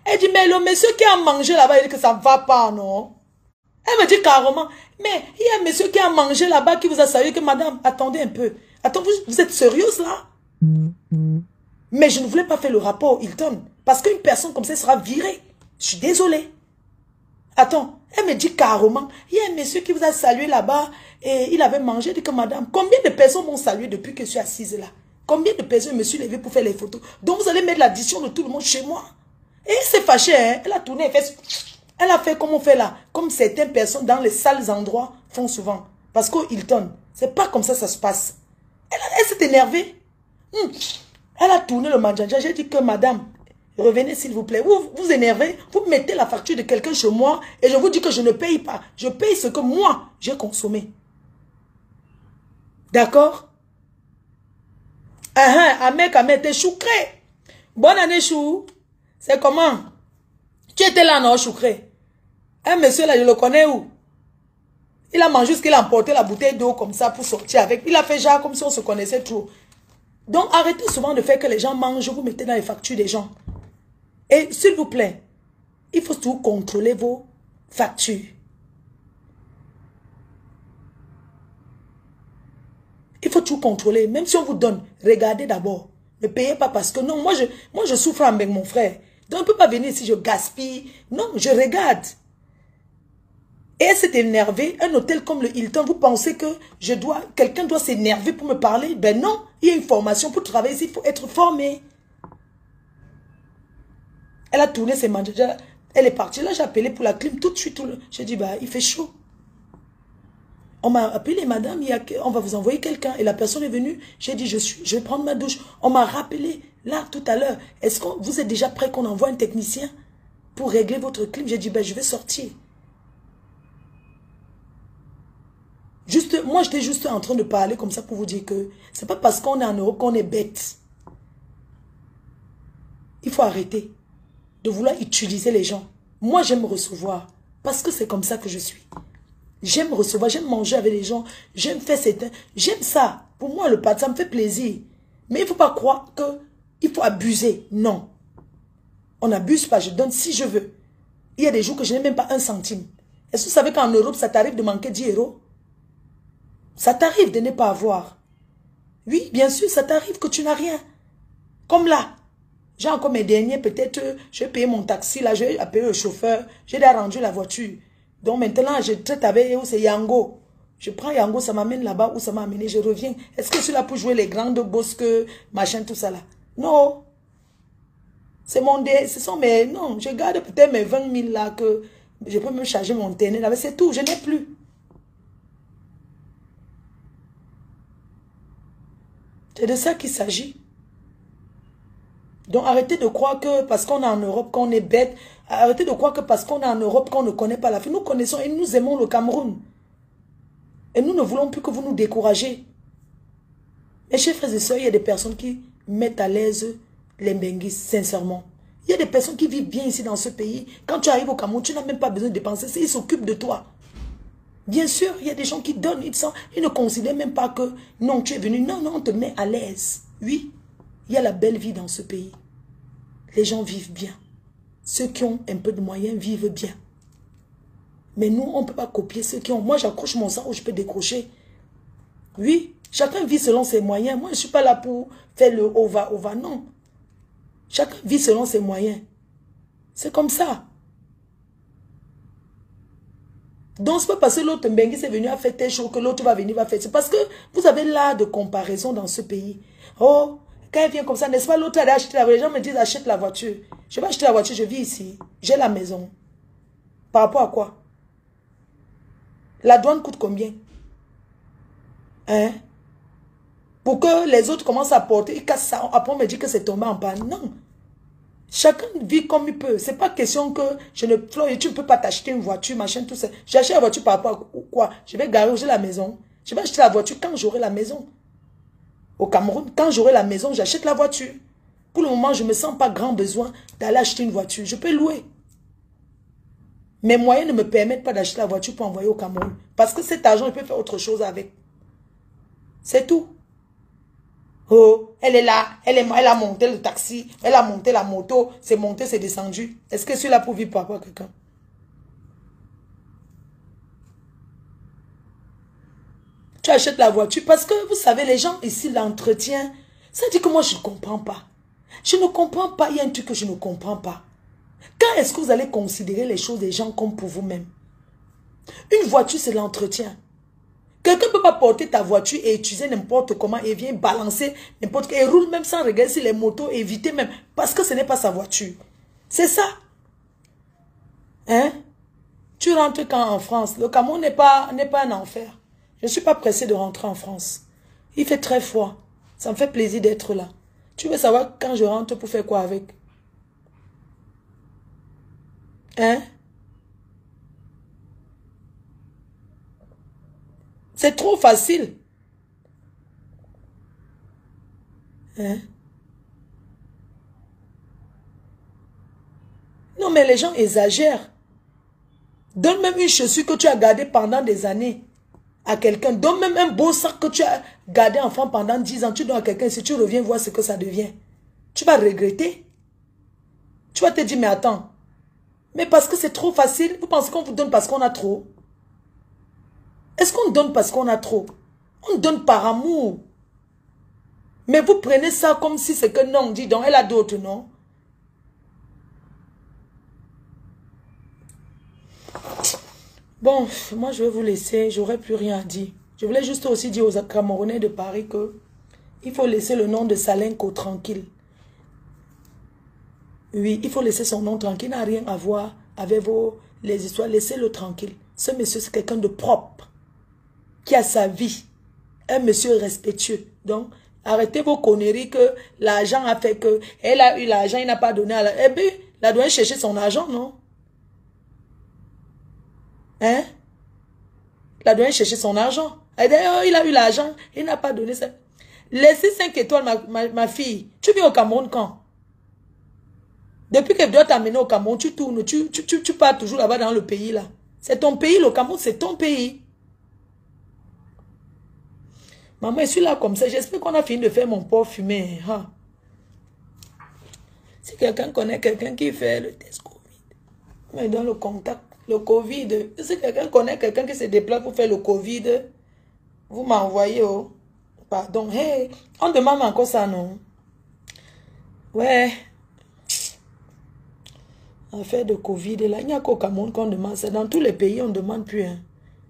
Elle dit, mais le monsieur qui a mangé là-bas, il dit que ça ne va pas, non? Elle me dit carrément, mais il y a un monsieur qui a mangé là-bas qui vous a salué que madame, attendez un peu. Attends, vous êtes sérieuse là? Mais je ne voulais pas faire le rapport Hilton. Parce qu'une personne comme ça sera virée. Je suis désolée. Attends, elle me dit carrément, il y a un monsieur qui vous a salué là-bas et il avait mangé. Elle dit que madame, combien de personnes m'ont salué depuis que je suis assise là? Combien de personnes me suis levée pour faire les photos? Donc vous allez mettre l'addition de tout le monde chez moi. Et elle s'est fâchée, hein? Elle a tourné, elle a fait comme on fait là. Comme certaines personnes dans les sales endroits font souvent. Parce qu'au Hilton, c'est pas comme ça se passe. Elle s'est énervée. Elle a tourné le manjanja. J'ai dit que madame, revenez s'il vous plaît. Vous vous énervez, vous mettez la facture de quelqu'un chez moi et je vous dis que je ne paye pas. Je paye ce que moi, j'ai consommé. D'accord? Amek, t'es choucré. Bonne année, chou. C'est comment? Tu étais là, non, choucré? Un monsieur là, je le connais où? Il a mangé ce qu'il a emporté la bouteille d'eau comme ça pour sortir avec. Il a fait genre comme si on se connaissait trop. Donc arrêtez souvent de faire que les gens mangent, vous mettez dans les factures des gens. Et s'il vous plaît, il faut toujours contrôler vos factures. Il faut tout contrôler. Même si on vous donne, regardez d'abord. Ne payez pas parce que non, moi je souffre avec mon frère. Donc on ne peut pas venir si je gaspille. Non, je regarde. Et elle s'est énervée. Un hôtel comme le Hilton, vous pensez que quelqu'un doit s'énerver pour me parler? Ben non, il y a une formation pour travailler ici, il faut être formé. Elle a tourné ses managers. Elle est partie. Là, j'ai appelé pour la clim tout de suite. J'ai dit, bah, il fait chaud. On m'a appelé, madame, on va vous envoyer quelqu'un. Et la personne est venue. J'ai dit, je vais prendre ma douche. On m'a rappelé, là, tout à l'heure. Est-ce que vous êtes déjà prêt qu'on envoie un technicien pour régler votre clim? J'ai dit, ben, je vais sortir. Moi, j'étais juste en train de parler comme ça pour vous dire que c'est pas parce qu'on est en Europe qu'on est bête. Il faut arrêter de vouloir utiliser les gens. Moi, j'aime recevoir parce que c'est comme ça que je suis. J'aime recevoir, j'aime manger avec les gens, j'aime faire certains. J'aime ça. Pour moi, le pâté, ça me fait plaisir. Mais il ne faut pas croire qu'il faut abuser. Non. On n'abuse pas, je donne si je veux. Il y a des jours que je n'ai même pas un centime. Est-ce que vous savez qu'en Europe, ça t'arrive de manquer 10 euros? Ça t'arrive de ne pas avoir. Oui, bien sûr, ça t'arrive que tu n'as rien. Comme là. J'ai encore mes derniers, peut-être, je vais payer mon taxi, là, je vais appeler le chauffeur, j'ai déjà rendu la voiture. Donc maintenant, je traite avec eux, c'est Yango. Je prends Yango, ça m'amène là-bas où ça m'a amené, je reviens. Est-ce que je suis là pour jouer les grandes bosques, machin, tout ça là? Non. C'est mon dé, ce sont mes, non, je garde peut-être mes 20 000 là, que je peux même charger mon internet là, mais c'est tout, je n'ai plus. C'est de ça qu'il s'agit. Donc arrêtez de croire que parce qu'on est en Europe qu'on est bête. Arrêtez de croire que parce qu'on est en Europe qu'on ne connaît pas l'Afrique. Nous connaissons et nous aimons le Cameroun. Et nous ne voulons plus que vous nous découragez. Mes chers frères et sœurs, il y a des personnes qui mettent à l'aise les Mbenguis, sincèrement. Il y a des personnes qui vivent bien ici dans ce pays. Quand tu arrives au Cameroun, tu n'as même pas besoin de dépenser. Ils s'occupent de toi. Bien sûr, il y a des gens qui donnent. Ils ne considèrent même pas que non, tu es venu. Non, non, on te met à l'aise. Oui, il y a la belle vie dans ce pays. Les gens vivent bien. Ceux qui ont un peu de moyens vivent bien. Mais nous, on ne peut pas copier ceux qui ont. Moi, j'accroche mon sang où je peux décrocher. Oui, chacun vit selon ses moyens. Moi, je ne suis pas là pour faire le ova, non. Chacun vit selon ses moyens. C'est comme ça. Donc, ce n'est pas parce que l'autre Mbengue est venu à faire tes choses que l'autre va venir, va faire. C'est parce que vous avez l'art de comparaison dans ce pays. Oh, quand elle vient comme ça, n'est-ce pas, l'autre a acheté la voiture. Les gens me disent, achète la voiture. Je vais acheter la voiture, je vis ici. J'ai la maison. Par rapport à quoi? La douane coûte combien? Hein? Pour que les autres commencent à porter, ils cassent ça. Après, on me dit que c'est tombé en panne. Non. Chacun vit comme il peut. C'est pas question que tu ne peux pas t'acheter une voiture, machin, tout ça. J'achète la voiture par rapport à quoi? Je vais garer, j'ai la maison. Je vais acheter la voiture quand j'aurai la maison. Au Cameroun, quand j'aurai la maison, j'achète la voiture. Pour le moment, je ne me sens pas grand besoin d'aller acheter une voiture. Je peux louer. Mes moyens ne me permettent pas d'acheter la voiture pour envoyer au Cameroun. Parce que cet argent, je peux faire autre chose avec. C'est tout. Oh, elle est là, elle a monté le taxi, elle a monté la moto, c'est monté, c'est descendu. Est-ce que celui-là pour vivre par quoi quelqu'un? Tu achètes la voiture parce que vous savez, les gens ici, l'entretien, ça dit que moi je ne comprends pas. Je ne comprends pas, il y a un truc que je ne comprends pas. Quand est-ce que vous allez considérer les choses des gens comme pour vous-même? Une voiture, c'est l'entretien. Quelqu'un ne peut pas porter ta voiture et utiliser n'importe comment et vient balancer n'importe quoi. Et roule même sans regarder si les motos, éviter même. Parce que ce n'est pas sa voiture. C'est ça. Hein? Tu rentres quand en France? Le Cameroun n'est pas un enfer. Je ne suis pas pressée de rentrer en France. Il fait très froid. Ça me fait plaisir d'être là. Tu veux savoir quand je rentre pour faire quoi avec? Hein? C'est trop facile. Hein? Non, mais les gens exagèrent. Donne même une chaussure que tu as gardée pendant des années à quelqu'un. Donne même un beau sac que tu as gardé enfant pendant 10 ans. Tu donnes à quelqu'un. Si tu reviens voir ce que ça devient, tu vas regretter. Tu vas te dire, mais attends. Mais parce que c'est trop facile. Vous pensez qu'on vous donne parce qu'on a trop? Est-ce qu'on donne parce qu'on a trop? On donne par amour. Mais vous prenez ça comme si c'est que non, dis donc, elle a d'autres, non? Bon, moi je vais vous laisser, j'aurai plus rien à dire. Je voulais juste aussi dire aux Camerounais de Paris que il faut laisser le nom de Salenko tranquille. Oui, il faut laisser son nom tranquille, il n'a rien à voir avec les histoires, laissez-le tranquille. Ce monsieur, c'est quelqu'un de propre, qui a sa vie, un monsieur respectueux. Donc, arrêtez vos conneries que l'argent a fait que, elle a eu l'argent, il n'a pas donné à la... Eh bien, elle doit chercher son argent, non? Hein? La doit chercher son argent. Et d'ailleurs, il a eu l'argent, il n'a pas donné ça. Laissez 5 étoiles, ma fille. Tu viens au Cameroun quand? Depuis qu'elle doit t'amener au Cameroun, tu tournes, tu pars toujours là-bas dans le pays là. C'est ton pays, le Cameroun, c'est ton pays. Maman, je suis là comme ça. J'espère qu'on a fini de faire mon porc fumé. Hein? Si quelqu'un connaît quelqu'un qui fait le test Covid, mais dans le contact, le Covid, si quelqu'un connaît quelqu'un qui se déplace pour faire le Covid, vous m'envoyez, oh. Pardon, hey, on demande encore ça, non? Ouais. Affaire de Covid, là, il n'y a qu'au Cameroun qu'on demande ça. Dans tous les pays, on ne demande plus. Hein.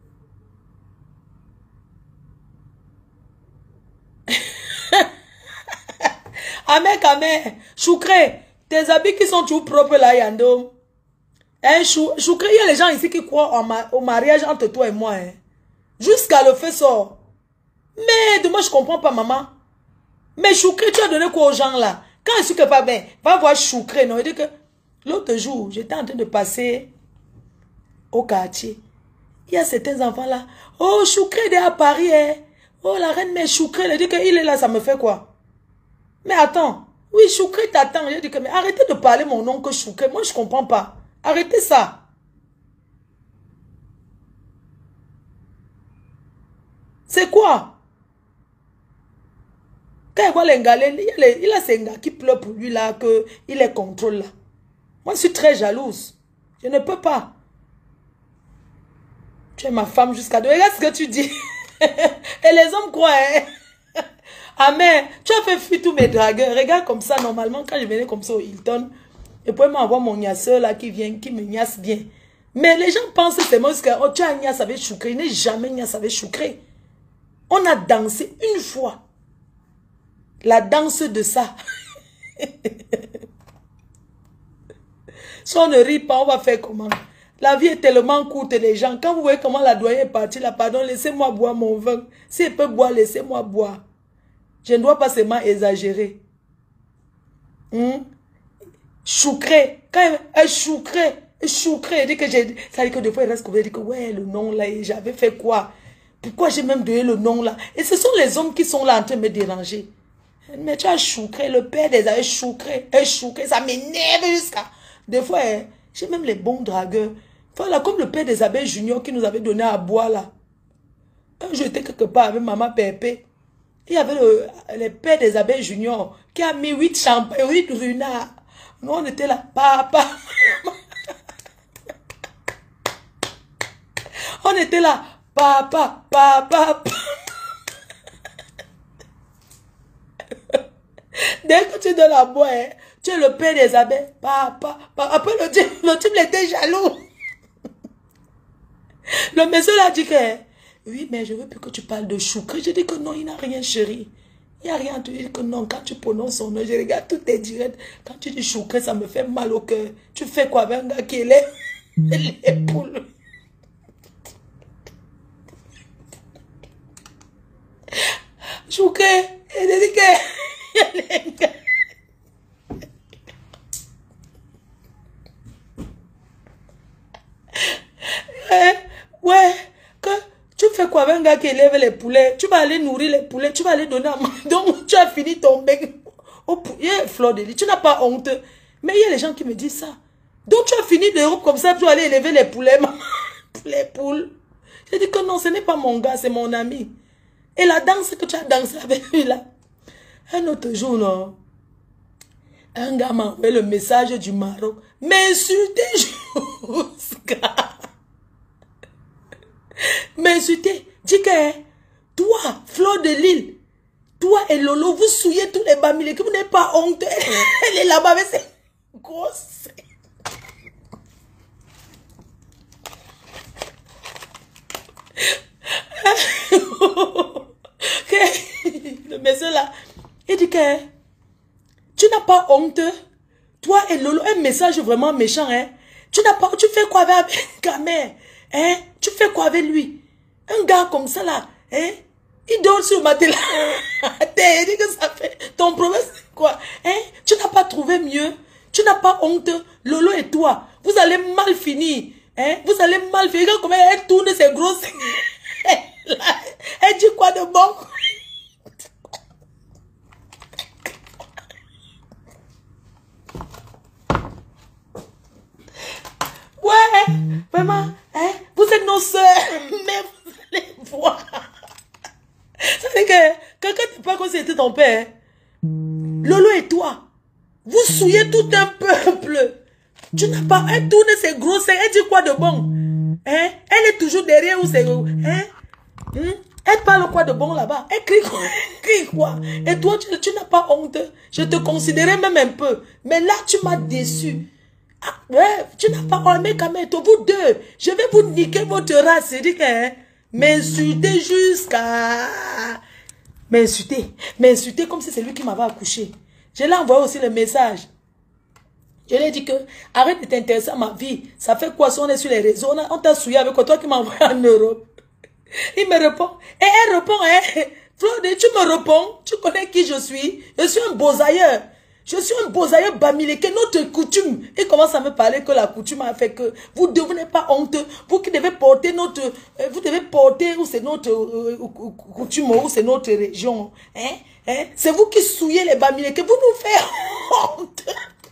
Amé, Choukré, tes habits qui sont tout propres là, Yando. Hein, Choukré, il y a les gens ici qui croient au mariage entre toi et moi. Hein. Jusqu'à le fait sort. Mais, de moi, je ne comprends pas, maman. Mais Choukré, tu as donné quoi aux gens là? Quand est-ce que pas bien? Va voir Choukré, non? Il dit que l'autre jour, j'étais en train de passer au quartier. Il y a certains enfants là. Oh, Choukré est à Paris. Hein. Oh, la reine, mais Choukré, elle dit qu'il est là, ça me fait quoi? Mais attends. Oui, Choukré t'attend. Je dis que, mais arrêtez de parler mon nom que Choukré. Moi, je ne comprends pas. Arrêtez ça. C'est quoi? Quand il voit les galets, il a ces gars qui pleurent pour lui là, qu'il les contrôle là. Moi, je suis très jalouse. Je ne peux pas. Tu es ma femme jusqu'à deux. Regarde ce que tu dis. Et les hommes croient. Hein? Amen. Tu as fait fuir tous mes dragueurs. Regarde comme ça, normalement, quand je venais comme ça au Hilton, et puis m'envoie mon gnasseur là qui vient, qui me gnasse bien. Mais les gens pensent que c'est moi, oh, tu as gnasse avec Choukré. Il n'est jamais gnasse avec Choukré. On a dansé une fois. La danse de ça. Si on ne rit pas, on va faire comment? La vie est tellement courte, les gens. Quand vous voyez comment la doyenne est partie là, pardon, laissez-moi boire mon vin. Si elle peut boire, laissez-moi boire. Je ne dois pas seulement exagérer. Choukré. Quand elle Choukré, elle dit que j'ai... Ça veut dire que des fois, il reste comme elle dit que ouais, le nom là, j'avais fait quoi? Pourquoi j'ai même donné le nom là? Et ce sont les hommes qui sont là en train de me déranger. Mais tu as Choukré, le père des amis, Choukré, ça m'énerve jusqu'à... Des fois, j'ai même les bons dragueurs. Voilà, comme le père des abeilles junior qui nous avait donné à boire là. Quand j'étais quelque part avec maman Pépé, Il y avait le père des abeilles juniors qui a mis 8 champagnes, 8 runards. Nous, on était là, papa. On était là, papa, papa. Dès que tu donnes la boîte, hein, tu es le père des abeilles, papa, papa. Après, le type était jaloux. Le monsieur là dit que, oui, mais je veux plus que tu parles de Choukri. Je dis que non, il n'a rien, chérie. Il n'y a rien. Tu dis que non, quand tu prononces son nom, je regarde tout est direct. Quand tu dis Choukri, ça me fait mal au cœur. Tu fais quoi avec un gars qui est les poules? Choukri, il dit que... Ouais, que tu fais quoi avec un gars qui élève les poulets? Tu vas aller nourrir les poulets, tu vas aller donner à manger. Donc, tu as fini ton bec. Fleur de lit, tu n'as pas honte. Mais il y a les gens qui me disent ça. Donc, tu as fini d'Europe comme ça, tu vas aller élever les poulets, les poules. Je dis que non, ce n'est pas mon gars, c'est mon ami. Et la danse que tu as dansé avec lui là. Un autre jour, non. Un gars m'a envoyé le message du Maroc. M'insulter jusqu'à... M'insulter. Dis que, toi, Fleur de Lille, toi et Lolo, vous souillez tous les bamilés, que vous n'avez pas honte. Elle est là-bas avec ses grosses... Le monsieur là, il dit que tu n'as pas honte. Toi et Lolo, un message vraiment méchant, hein. Tu n'as pas, tu fais quoi avec Kamel, hein? Tu fais quoi avec lui? Un gars comme ça là, hein? Il dort sur ma télé. Il dit que ça fait. Ton problème c'est quoi? Hein? Tu n'as pas trouvé mieux? Tu n'as pas honte? Lolo et toi, vous allez mal finir. Hein? Vous allez mal finir. Regarde comment elle tourne ses grosses. Elle dit quoi de bon? Ouais, vraiment, hein? Vous êtes nos soeurs, mais vous allez voir. Ça veut dire que quelqu'un n'est pas comme si c'était ton père. Lolo et toi, vous souillez tout un peuple. Tu n'as pas, elle tourne ses grosses, elle dit quoi de bon? Hein? Elle est toujours derrière où c'est, hein? Elle parle quoi de bon là-bas? Elle crie quoi? Elle crie quoi? Et toi, tu n'as pas honte. Je te considérais même un peu. Mais là, tu m'as déçu. Ah, ouais, tu n'as pas aimé quand même. Vous deux, je vais vous niquer votre race. C'est dit que, hein, m'insulter jusqu'à... M'insulter comme si c'est lui qui m'avait accouché. Je l'ai envoyé aussi le message. Je lui ai dit que, arrête de t'intéresser à ma vie. Ça fait quoi si on est sur les réseaux? On t'a souillé avec quoi? Toi qui m'as envoyé en Europe. Il me répond. Et elle répond, hein. Flode, tu me réponds. Tu connais qui je suis? Je suis un beau-ailleurs. Je suis un beau-ailleurs bamileke, notre coutume. Il commence à me parler que la coutume a fait que vous ne devenez pas honte. Vous qui devez porter notre... vous devez porter où c'est notre coutume, où c'est notre région. Hein? Hein? C'est vous qui souillez les bamileke. Vous nous faites honte.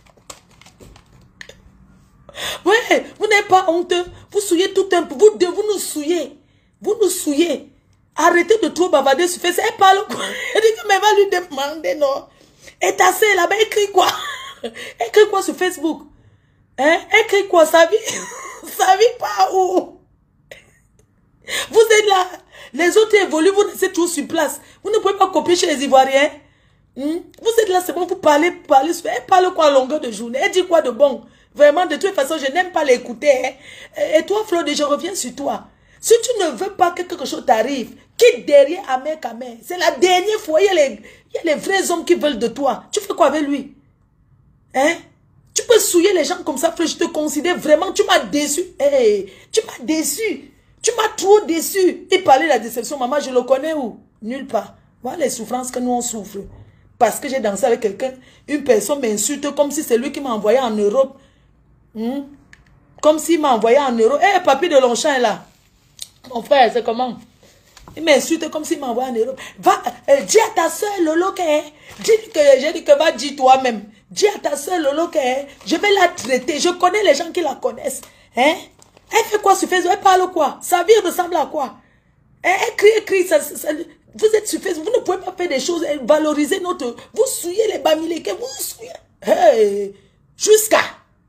Ouais, vous n'avez pas honte. Vous souillez tout un peu. Vous nous souillez. Vous nous souillez. Arrêtez de trop bavarder sur Facebook. Elle parle quoi? Elle dit que mais va lui demander, non. Et ta sœur là-bas, elle écrit quoi? Elle écrit quoi sur Facebook? Hein? Elle écrit quoi? Ça vit pas où? Vous êtes là. Les autres évoluent, vous êtes toujours sur place. Vous ne pouvez pas copier chez les Ivoiriens. Vous êtes là, c'est bon, vous parlez. Elle parle quoi à longueur de journée? Elle dit quoi de bon? Vraiment, de toute façon, je n'aime pas l'écouter. Hein? Et toi, Flode, je reviens sur toi. Si tu ne veux pas que quelque chose t'arrive, quitte derrière Amer Kamer. C'est la dernière fois, il y a les vrais hommes qui veulent de toi. Tu fais quoi avec lui? Hein? Tu peux souiller les gens comme ça, je te considère vraiment, tu m'as déçu. Hey, tu m'as déçu. Tu m'as trop déçu. Il parlait de la déception, maman, je le connais où? Nulle part. Voilà les souffrances que nous on souffre. Parce que j'ai dansé avec quelqu'un, une personne m'insulte comme si c'est lui qui m'a envoyé en Europe. Comme s'il m'a envoyé en Europe. Eh, papy de Longchamp est là. Mon frère, c'est comment? Il m'insulte comme s'il m'envoie en Europe. Va, dis à ta soeur Lolo que, j'ai dit que va dire toi-même. Dis à ta soeur Lolo que, je vais la traiter. Je connais les gens qui la connaissent. Hein? Elle fait quoi sur Facebook? Elle parle quoi? Sa vie ressemble à quoi? Elle crie, Vous êtes sur Facebook, vous ne pouvez pas faire des choses, valoriser notre... Vous souillez les Bamileke, vous souillez... Hey, jusqu'à...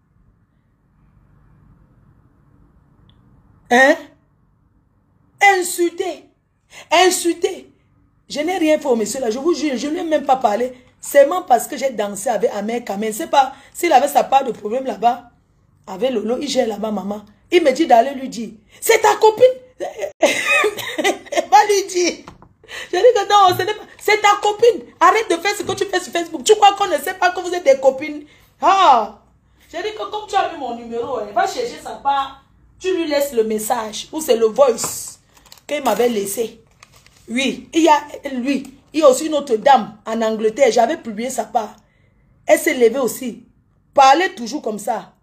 Hein? Insulter. Insulter. Je n'ai rien fait au monsieur là, je vous jure, je ne lui ai même pas parlé. Seulement parce que j'ai dansé avec Ahmed Kamel. C'est pas, s'il avait sa part de problème là-bas, avec Lolo, il gère là-bas, maman. Il me dit d'aller lui dire, c'est ta copine. Va lui dire. Je dis que non, ce n'est pas, c'est ta copine. Arrête de faire ce que tu fais sur Facebook. Tu crois qu'on ne sait pas que vous êtes des copines? Ah! Je dis que comme tu as eu mon numéro, va chercher sa part. Tu lui laisses le message, ou c'est le voice qu'il m'avait laissé. Oui, il y a lui. Il y a aussi une autre dame en Angleterre. J'avais publié sa part. Elle s'est levée aussi. Parlez toujours comme ça.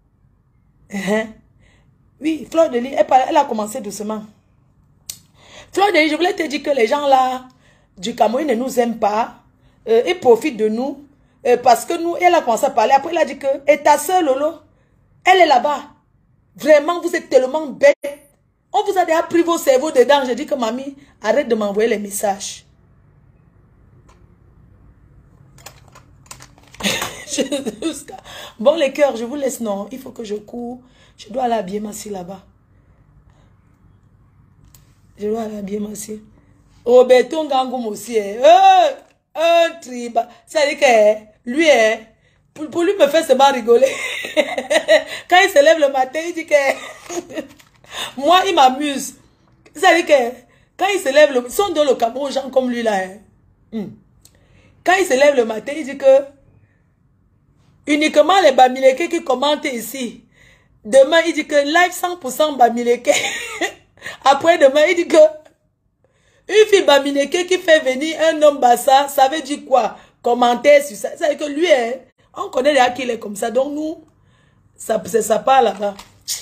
Oui, Fleur de Lys, elle a commencé doucement. Fleur de Lys, je voulais te dire que les gens là du Cameroun ne nous aiment pas. Ils profitent de nous. Parce que nous, elle a commencé à parler. Après, elle a dit que, et ta soeur Lolo, elle est là-bas. Vraiment, vous êtes tellement bête. On vous a déjà pris vos cerveaux dedans. J'ai dit que mamie, arrête de m'envoyer les messages. Bon, les cœurs, je vous laisse. Non, il faut que je cours. Je dois aller habiller ma fille là-bas. Je dois aller habiller ma fille. Roberto Ngangoum aussi. Un tribal. C'est-à-dire que lui, pour lui me faire seulement rigoler. Quand il se lève le matin, il dit que... Moi, il m'amuse. C'est-à-dire que quand il se lève, ils sont dans le Cameroun, gens comme lui là. Quand il se lève le matin, il dit que uniquement les Bamileke qui commentent ici. Demain, il dit que live 100% Bamileke. Après demain, il dit que une fille Bamileke qui fait venir un homme bassa, ça veut dire quoi? Commenter sur ça. C'est-à-dire que lui, on connaît déjà qu'il est comme ça. Donc nous, c'est ça part là-bas.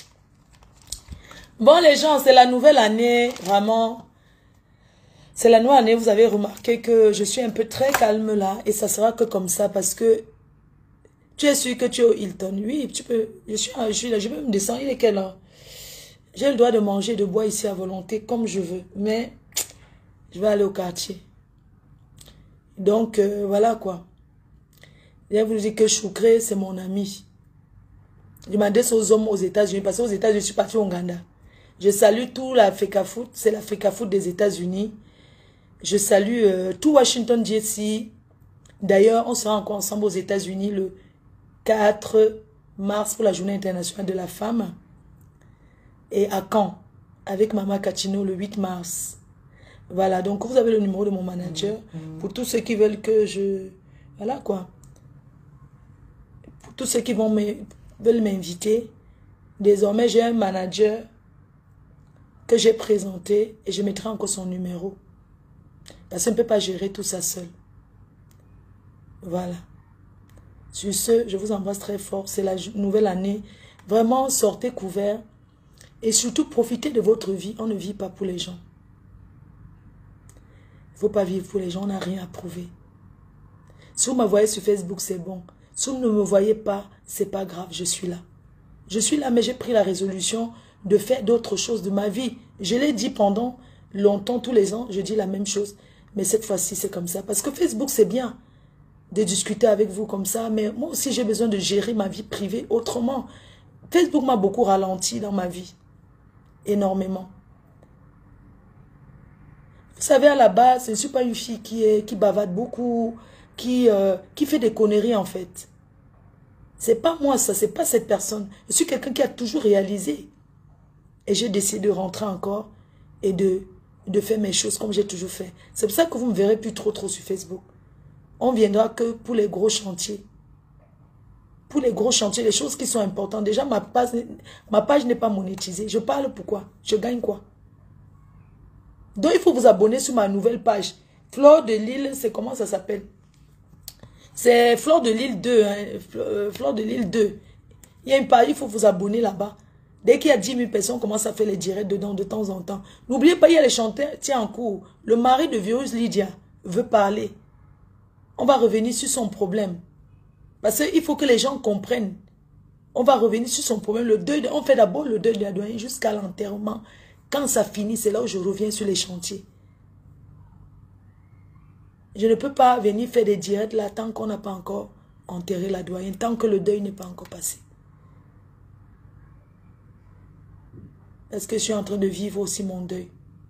Bon les gens, c'est la nouvelle année, vraiment. C'est la nouvelle année, vous avez remarqué que je suis un peu très calme là. Et ça sera que comme ça parce que tu es sûr que tu es au Hilton. Oui, tu peux. Je suis là, je peux me descendre. Il est quelle heure? J'ai le droit de manger, de boire ici à volonté comme je veux. Mais je vais aller au quartier. Donc voilà quoi. Je vais vous dire que Choukré, c'est mon ami. Je m'adresse aux hommes aux États-Unis parce qu'aux États-Unis, je suis partie au Ouganda. Je salue tout l'Africa Foot, c'est l'Africa Foot des États-Unis. Je salue tout Washington DC. D'ailleurs, on sera encore ensemble aux États-Unis le 4 mars pour la Journée internationale de la femme. Et à Caen, avec Mama Kachino le 8 mars. Voilà, donc vous avez le numéro de mon manager. Pour tous ceux qui veulent que je... Voilà quoi. Pour tous ceux qui veulent m'inviter. Désormais, j'ai un manager que j'ai présenté et je mettrai encore son numéro. Parce qu'on ne peut pas gérer tout ça seul. Voilà. Sur ce, je vous embrasse très fort. C'est la nouvelle année. Vraiment, sortez couverts. Et surtout, profitez de votre vie. On ne vit pas pour les gens. Il ne faut pas vivre pour les gens. On n'a rien à prouver. Si vous me voyez sur Facebook, c'est bon. Si vous ne me voyez pas, c'est pas grave. Je suis là. Je suis là, mais j'ai pris la résolution de faire d'autres choses de ma vie. Je l'ai dit pendant longtemps, tous les ans, je dis la même chose. Mais cette fois-ci, c'est comme ça. Parce que Facebook, c'est bien de discuter avec vous comme ça. Mais moi aussi, j'ai besoin de gérer ma vie privée autrement. Facebook m'a beaucoup ralenti dans ma vie. Énormément. Vous savez, à la base, je ne suis pas une fille qui bavarde beaucoup, qui fait des conneries en fait. C'est pas moi ça, c'est pas cette personne. Je suis quelqu'un qui a toujours réalisé. Et j'ai décidé de rentrer encore et de faire mes choses comme j'ai toujours fait. C'est pour ça que vous ne me verrez plus trop sur Facebook. On viendra que pour les gros chantiers. Pour les gros chantiers, les choses qui sont importantes. Déjà, ma page n'est pas monétisée. Je parle pourquoi? Je gagne quoi? Donc, il faut vous abonner sur ma nouvelle page. Fleur de Lys, c'est comment ça s'appelle? C'est Fleur de Lys 2. Hein? Fleur de Lys 2. Il y a une page, il faut vous abonner là-bas. Dès qu'il y a 10 000 personnes, on commence à faire les directs dedans de temps en temps. N'oubliez pas, il y a les chanteurs, tiens en cours. Le mari de Virus Lydia veut parler. On va revenir sur son problème. Parce qu'il faut que les gens comprennent. On va revenir sur son problème. Le deuil, on fait d'abord le deuil de la douane jusqu'à l'enterrement. Quand ça finit, c'est là où je reviens sur les chantiers. Je ne peux pas venir faire des directs là tant qu'on n'a pas encore enterré la doyenne, tant que le deuil n'est pas encore passé. Est-ce que je suis en train de vivre aussi mon deuil?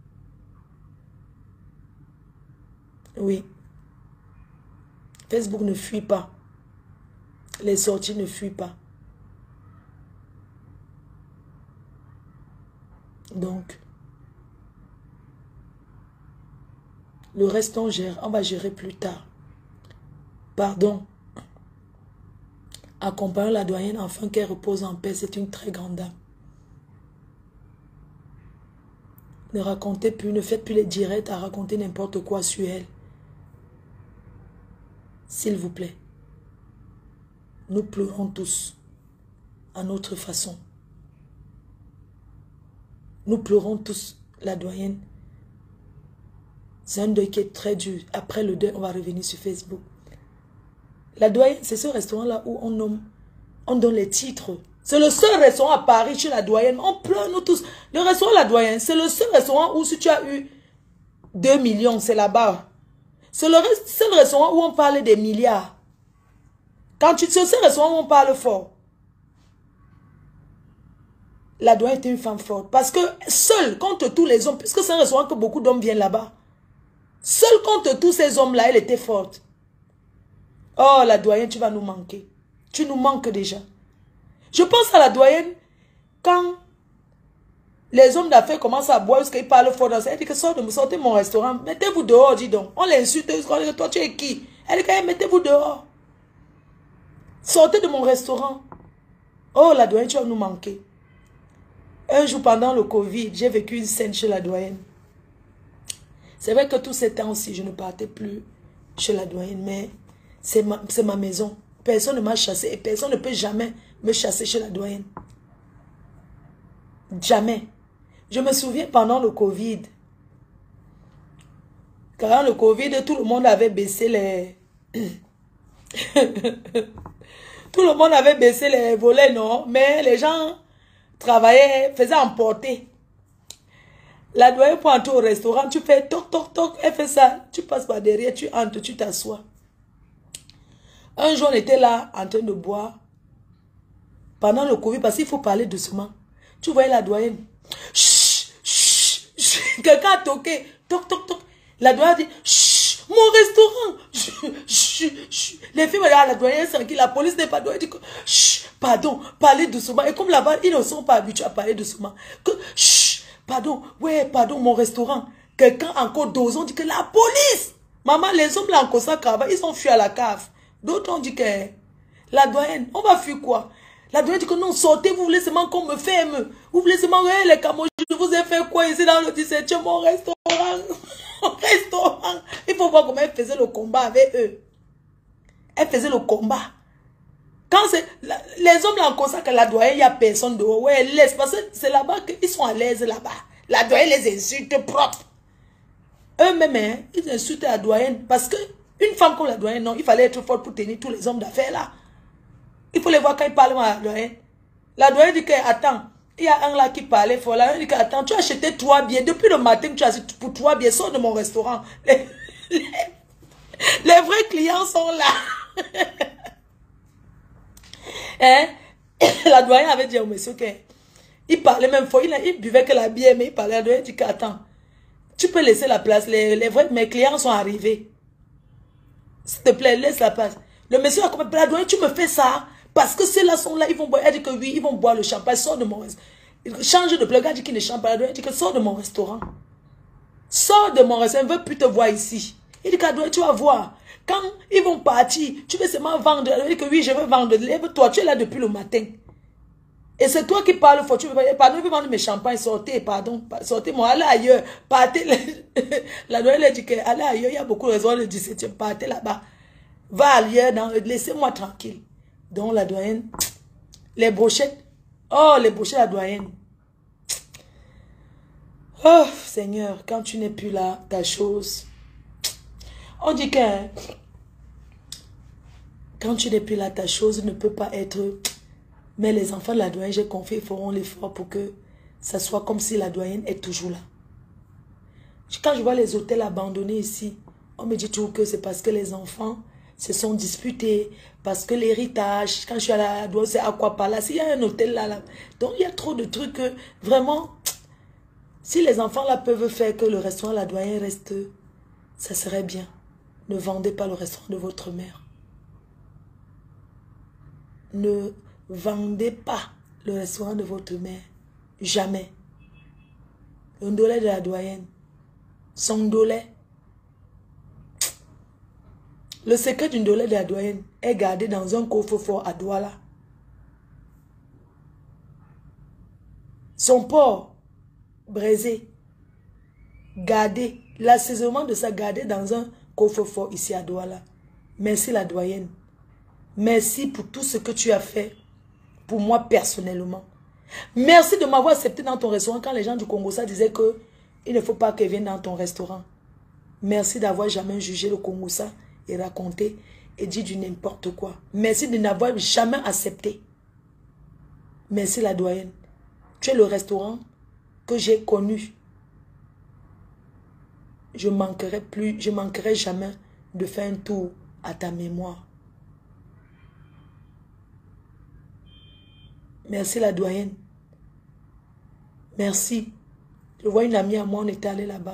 Oui. Facebook ne fuit pas. Les sorties ne fuient pas. Donc, le reste on gère, on va gérer plus tard. Pardon. Accompagnons la doyenne afin qu'elle repose en paix. C'est une très grande dame. Ne racontez plus, ne faites plus les directs à raconter n'importe quoi sur elle. S'il vous plaît. Nous pleurons tous à notre façon. Nous pleurons tous la doyenne. C'est un deuil qui est très dur. Après le deuil, on va revenir sur Facebook. La doyenne, c'est ce restaurant-là où on donne les titres. C'est le seul restaurant à Paris chez la doyenne. On pleure nous tous. Le restaurant La Doyenne, c'est le seul restaurant où si tu as eu 2 millions, c'est là-bas. C'est le seul restaurant où on parle des milliards. C'est le seul restaurant où on parle fort. La doyenne était une femme forte. Parce que seule contre tous les hommes, puisque c'est un restaurant que beaucoup d'hommes viennent là-bas. Seule contre tous ces hommes-là, elle était forte. Oh, la doyenne, tu vas nous manquer. Tu nous manques déjà. Je pense à la doyenne quand les hommes d'affaires commencent à boire parce qu'ils parlent fort dans ça. Elle dit que sortez de mon restaurant. Mettez-vous dehors, dis donc. On l'insulte. Toi, tu es qui? Elle dit que mettez-vous dehors. Sortez de mon restaurant. Oh, la doyenne, tu vas nous manquer. Un jour pendant le Covid, j'ai vécu une scène chez la doyenne. C'est vrai que tous ces temps aussi, je ne partais plus chez la doyenne, mais c'est ma maison. Personne ne m'a chassé et personne ne peut jamais me chasser chez la doyenne. Jamais. Je me souviens pendant le Covid. Quand le Covid, tout le monde avait baissé les... tout le monde avait baissé les volets, non? Mais les gens travaillaient, faisaient emporter. La doyenne pour entrer au restaurant, tu fais toc, toc, toc, elle fait ça. Tu passes par derrière, tu entres, tu t'assois. Un jour, on était là, en train de boire. Pendant le Covid, parce qu'il faut parler doucement. Tu voyais la doyenne. Chut, chut, chut. Quelqu'un a toqué. Toc, toc, toc. La doyenne dit, chut, mon restaurant. Chut, chut, chut. Les filles regardent la doyenne sans qui la police n'est pas doyenne. Dit que, chut, pardon, parlez doucement. Et comme là-bas, ils ne sont pas habitués à parler doucement. Que, chut, pardon, ouais, pardon, mon restaurant. Quelqu'un encore dosant dit que la police. Maman, les hommes là encore ça, ils ont fui à la cave. D'autres ont dit que la doyenne, on va fuir quoi? La doyenne dit que non, sortez, vous voulez seulement qu'on me ferme. Vous voulez seulement, les camots, je vous ai fait quoi ici dans le 17e, mon restaurant? Mon restaurant. Il faut voir comment elle faisait le combat avec eux. Elle faisait le combat. Quand c'est, les hommes là, comme ça, que la doyenne, il n'y a personne dehors. Ouais, elle laisse, parce que c'est là-bas qu'ils sont à l'aise là-bas. La doyenne les insulte propre. Eux-mêmes, hein, ils insultent la doyenne parce que une femme comme la doyenne, non, il fallait être forte pour tenir tous les hommes d'affaires là. Il faut les voir quand ils parlent à la doyenne. La doyenne dit que, attends, il y a un là qui parlait fort. La doyenne dit que, attends, tu as acheté 3 billets. Depuis le matin que tu as acheté pour 3 billets, sors de mon restaurant. Les vrais clients sont là. Hein? La doyenne avait dit au monsieur qu'il parlait même fort. Il buvait que la bière, mais il parlait. La doyenne dit que, attends, tu peux laisser la place. Mes clients sont arrivés. S'il te plaît, laisse la place. Le monsieur a comme la doyenne, tu me fais ça parce que ceux-là sont là, ils vont boire. Elle dit que oui, ils vont boire le champagne. Sors de mon restaurant. Change de blog. Elle dit qu'il ne chante pas. La doyenne dit que sors de mon restaurant. Sors de mon restaurant. Elle ne veut plus te voir ici. Il dit que la doyenne, tu vas voir. Quand ils vont partir, tu veux seulement vendre. Elle dit que oui, je veux vendre. Lève-toi, tu es là depuis le matin. Et c'est toi qui parles fort. Tu veux pardon, je veux vendre mes champagnes. Sortez, pardon. Sortez-moi, allez ailleurs. Partez. La doyenne, elle dit que allez ailleurs. Il y a beaucoup de raisons le 17e. Partez là-bas. Va ailleurs, laissez-moi tranquille. Donc la doyenne, les brochettes. Oh, les brochettes, la doyenne. Oh, Seigneur, quand tu n'es plus là, ta chose. On dit que quand tu n'es plus là, ta chose ne peut pas être... Mais les enfants de la doyenne, j'ai confié, ils feront l'effort pour que ça soit comme si la doyenne est toujours là. Quand je vois les hôtels abandonnés ici, On me dit toujours que c'est parce que les enfants se sont disputés, parce que l'héritage, quand je suis à la douane, c'est Aqua Palace, il y a un hôtel là. Donc il y a trop de trucs que, vraiment, si les enfants là peuvent faire que le restaurant La Doyenne reste, ça serait bien. Ne vendez pas le restaurant de votre mère. Ne vendez pas le restaurant de votre mère. Jamais. Le Ndolé de La Doyenne. Son Ndolé. Le secret du Ndolé de La Doyenne est gardé dans un coffre-fort à Douala. Son porc braisé, gardé, l'assaisonnement de ça gardé dans un coffre-fort ici à Douala. Merci la doyenne. Merci pour tout ce que tu as fait pour moi personnellement. Merci de m'avoir accepté dans ton restaurant quand les gens du Congo ça disaient que il ne faut pas qu'ils viennent dans ton restaurant. Merci d'avoir jamais jugé le Congo ça et raconté et dit du n'importe quoi. Merci de n'avoir jamais accepté. Merci la doyenne. Tu es le restaurant que j'ai connu. Je manquerai jamais de faire un tour à ta mémoire. Merci la doyenne. Merci. Je vois une amie à moi, on était allé là-bas.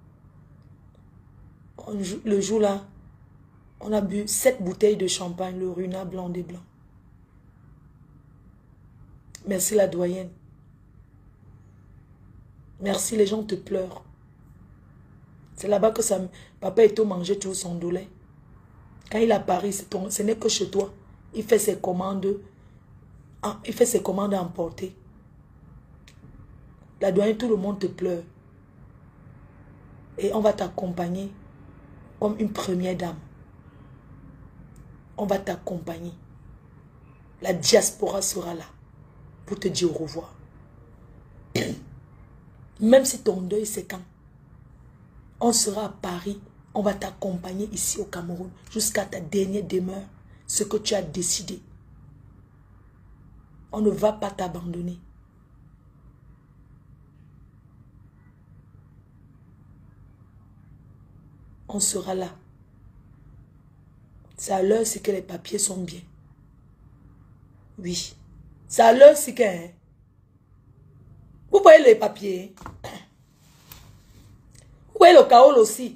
Le jour là, on a bu 7 bouteilles de champagne, le Runa blanc des blancs. Merci la doyenne. Merci, les gens te pleurent. C'est là-bas que papa Eto mangeait tout son dolé. Quand il est à Paris, ce n'est que chez toi. Il fait ses commandes. Il fait ses commandes à emporter. La doyenne, tout le monde te pleure. Et on va t'accompagner comme une première dame. On va t'accompagner. La diaspora sera là pour te dire au revoir. Même si ton deuil c'est quand, on sera à Paris, on va t'accompagner ici au Cameroun jusqu'à ta dernière demeure, ce que tu as décidé. On ne va pas t'abandonner. On sera là. C'est à l'heure si que les papiers sont bien. Oui. C'est à l'heure si que... Hein? Vous voyez les papiers. Vous voyez le chaos aussi.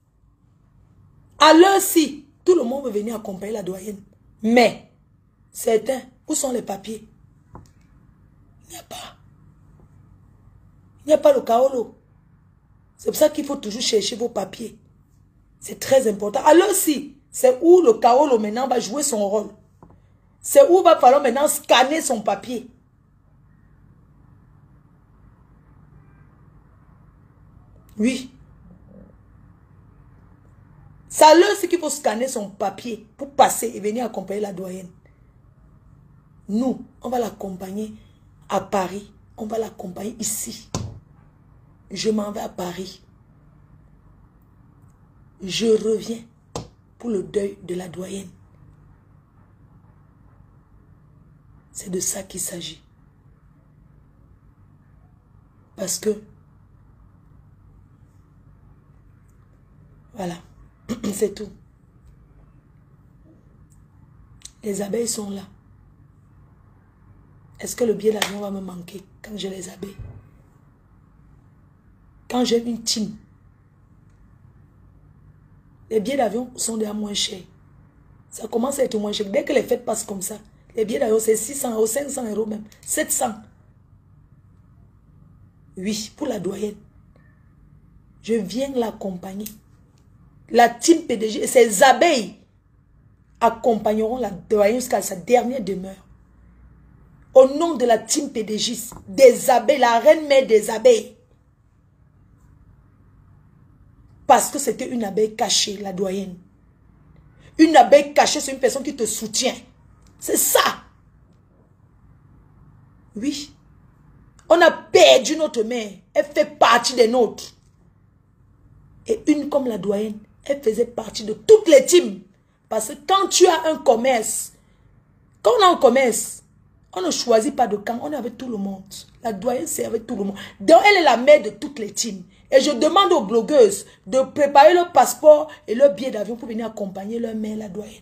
À l'heure si, tout le monde veut venir accompagner la doyenne. Mais, certains, où sont les papiers? Il n'y a pas. Il n'y a pas le chaos. C'est pour ça qu'il faut toujours chercher vos papiers. C'est très important. À l'heure si, c'est où le chaos maintenant va jouer son rôle. C'est où va falloir maintenant scanner son papier. Oui. C'est à l'heure qu'il faut scanner son papier pour passer et venir accompagner la doyenne. Nous, on va l'accompagner à Paris. On va l'accompagner ici. Je m'en vais à Paris. Je reviens pour le deuil de la doyenne. C'est de ça qu'il s'agit. Parce que voilà, c'est tout. Les abeilles sont là. Est-ce que le billet d'avion va me manquer quand j'ai les abeilles? Quand j'ai une team, les billets d'avion sont déjà moins chers. Ça commence à être moins cher. Dès que les fêtes passent comme ça, les billets d'avion c'est 600 euros, 500 euros même, 700. Oui, pour la doyenne. Je viens l'accompagner. La team PDG et ses abeilles accompagneront la doyenne jusqu'à sa dernière demeure. Au nom de la team PDG, des abeilles, la reine mère des abeilles. Parce que c'était une abeille cachée, la doyenne. Une abeille cachée, c'est une personne qui te soutient. C'est ça. Oui. On a perdu notre mère. Elle fait partie des nôtres. Et une comme la doyenne, elle faisait partie de toutes les teams. Parce que quand tu as un commerce, quand on a un commerce, on ne choisit pas de camp, on est avec tout le monde. La doyenne, c'est avec tout le monde. Donc, elle est la mère de toutes les teams. Et je demande aux blogueuses de préparer leur passeport et leur billet d'avion pour venir accompagner leur mère, la doyenne.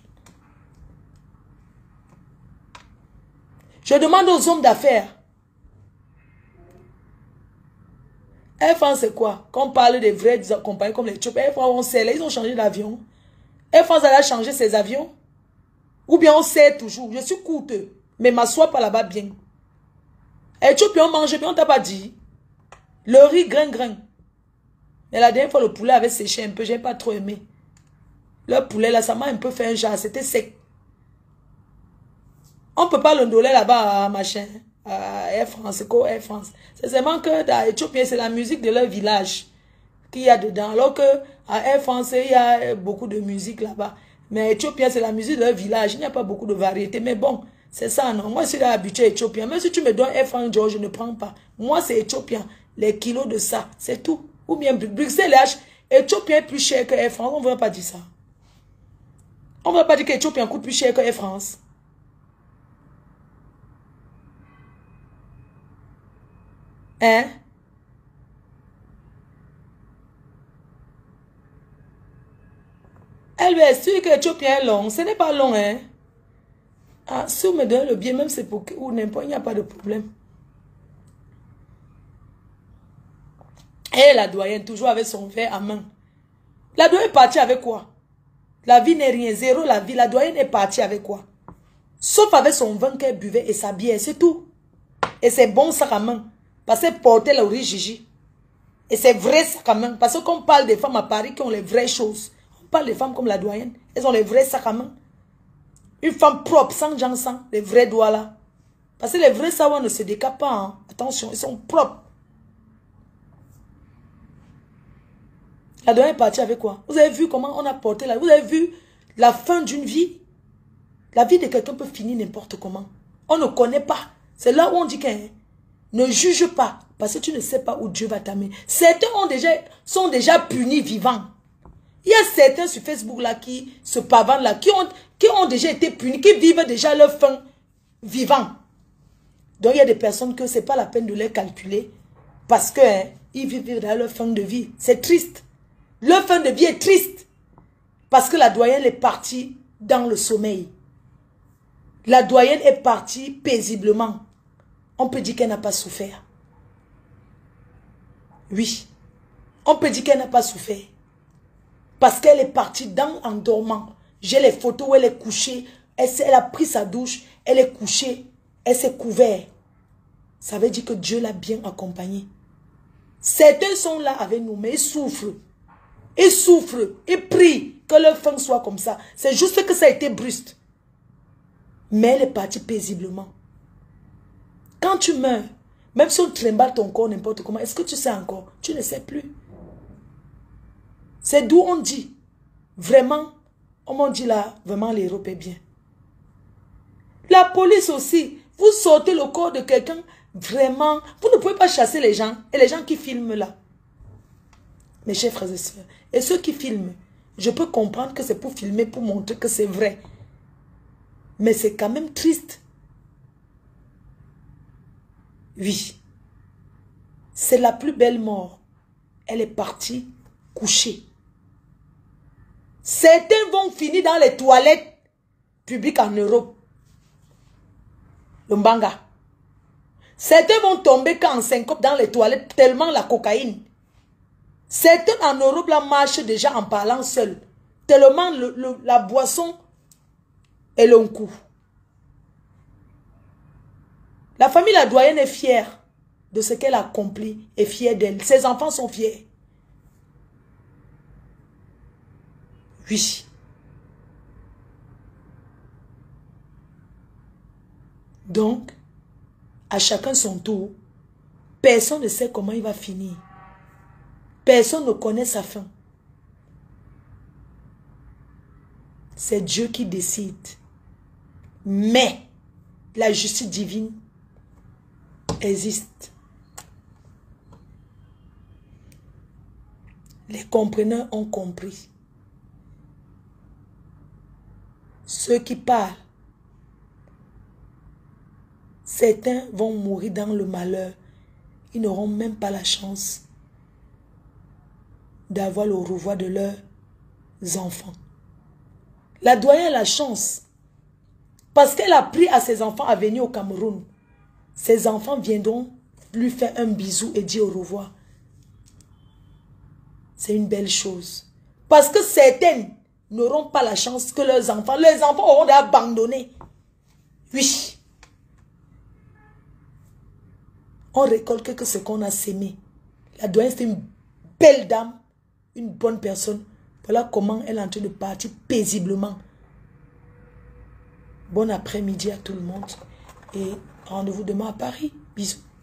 Je demande aux hommes d'affaires. Air France, c'est quoi? Quand on parle des vrais compagnies comme les Chop, Air France, on sait, là, ils ont changé d'avion. Air France a changé ses avions. Ou bien on sait toujours. Je suis coûteux, mais m'assois pas là-bas bien. Éthiopie, on mange bien, on t'a pas dit. Le riz grain. Mais la dernière fois, le poulet avait séché un peu, j'ai pas trop aimé. Le poulet, là, ça m'a un peu fait un genre, c'était sec. On peut pas l'ondoler là-bas à machin, à Air France, c'est quoi Air France? C'est seulement que dans l'Éthiopie, c'est la musique de leur village qu'il y a dedans. Alors que à Air France, il y a beaucoup de musique là-bas. Mais Éthiopien, c'est la musique de leur village. Il n'y a pas beaucoup de variété. Mais bon, c'est ça, non? Moi, je suis habitué à Éthiopien. Même si tu me donnes Air France, George, je ne prends pas. Moi, c'est Éthiopien. Les kilos de ça, c'est tout. Ou bien Bruxelles, Éthiopien est plus cher que Air France. On ne va pas dire ça. On ne va pas dire qu'Éthiopien coûte plus cher que Air France. Hein? Elle veut sûr que l'Éthiopien est long. Ce n'est pas long, hein? Ah, si vous me donnez le billet, même c'est pour ou n'importe, il n'y a pas de problème. Et la doyenne, toujours avec son verre à main. La doyenne est partie avec quoi? La vie n'est rien, zéro la vie. La doyenne est partie avec quoi? Sauf avec son vin qu'elle buvait et sa bière, c'est tout. Et c'est bon sac à main. Parce qu'elle portait le riz Gigi. Et c'est vrai sac à main. Parce qu'on parle des femmes à Paris qui ont les vraies choses. On parle des femmes comme la doyenne. Elles ont les vrais sacs à main. Une femme propre, sans sang, les vrais doigts là. Parce que les vrais savoirs ne se décapent pas. Hein. Attention, ils sont propres. La doyenne est partie avec quoi? Vous avez vu comment on a porté là? Vous avez vu la fin d'une vie? La vie de quelqu'un peut finir n'importe comment. On ne connaît pas. C'est là où on dit qu'un ne juge pas. Parce que tu ne sais pas où Dieu va t'amener. Certains sont déjà punis vivants. Il y a certains sur Facebook là qui se pavandent là, qui ont déjà été punis, qui vivent déjà leur fin vivant. Donc il y a des personnes que ce n'est pas la peine de les calculer. Parce que ils vivent déjà leur fin de vie. C'est triste. Leur fin de vie est triste. Parce que la doyenne est partie dans le sommeil. La doyenne est partie paisiblement. On peut dire qu'elle n'a pas souffert. Oui. On peut dire qu'elle n'a pas souffert. Parce qu'elle est partie en dormant. J'ai les photos où elle est couchée. Elle a pris sa douche. Elle est couchée. Elle s'est couverte. Ça veut dire que Dieu l'a bien accompagnée. Certains sont là avec nous, mais ils souffrent. Ils souffrent. Ils prient que leur fin soit comme ça. C'est juste que ça a été brusque. Mais elle est partie paisiblement. Quand tu meurs, même si on trimballe ton corps n'importe comment, est-ce que tu sais encore? Tu ne sais plus. C'est d'où on dit. Vraiment, on m'a dit là, vraiment l'Europe est bien. La police aussi, vous sortez le corps de quelqu'un, vraiment, vous ne pouvez pas chasser les gens. Et les gens qui filment là. Mes chers frères et sœurs, et ceux qui filment, je peux comprendre que c'est pour filmer, pour montrer que c'est vrai. Mais c'est quand même triste. Oui. C'est la plus belle mort. Elle est partie coucher. Certains vont finir dans les toilettes publiques en Europe. Le mbanga. Certains vont tomber quand en syncope dans les toilettes tellement la cocaïne. Certains en Europe là marchent déjà en parlant seul. Tellement la boisson est long coup. La famille la doyenne est fière de ce qu'elle a accompli et fière d'elle. Ses enfants sont fiers. Oui. Donc, à chacun son tour, personne ne sait comment il va finir. Personne ne connaît sa fin. C'est Dieu qui décide. Mais la justice divine existe. Les compreneurs ont compris. Ceux qui parlent, certains vont mourir dans le malheur. Ils n'auront même pas la chance d'avoir le revoir de leurs enfants. La doyenne a la chance. Parce qu'elle a pris à ses enfants à venir au Cameroun. Ses enfants viendront lui faire un bisou et dire au revoir. C'est une belle chose. Parce que certaines n'auront pas la chance que leurs enfants auront abandonné. Oui. On récolte que ce qu'on a sémé. La doyenne, c'est une belle dame, une bonne personne. Voilà comment elle est en train de partir paisiblement. Bon après-midi à tout le monde. Et rendez-vous demain à Paris. Bisous.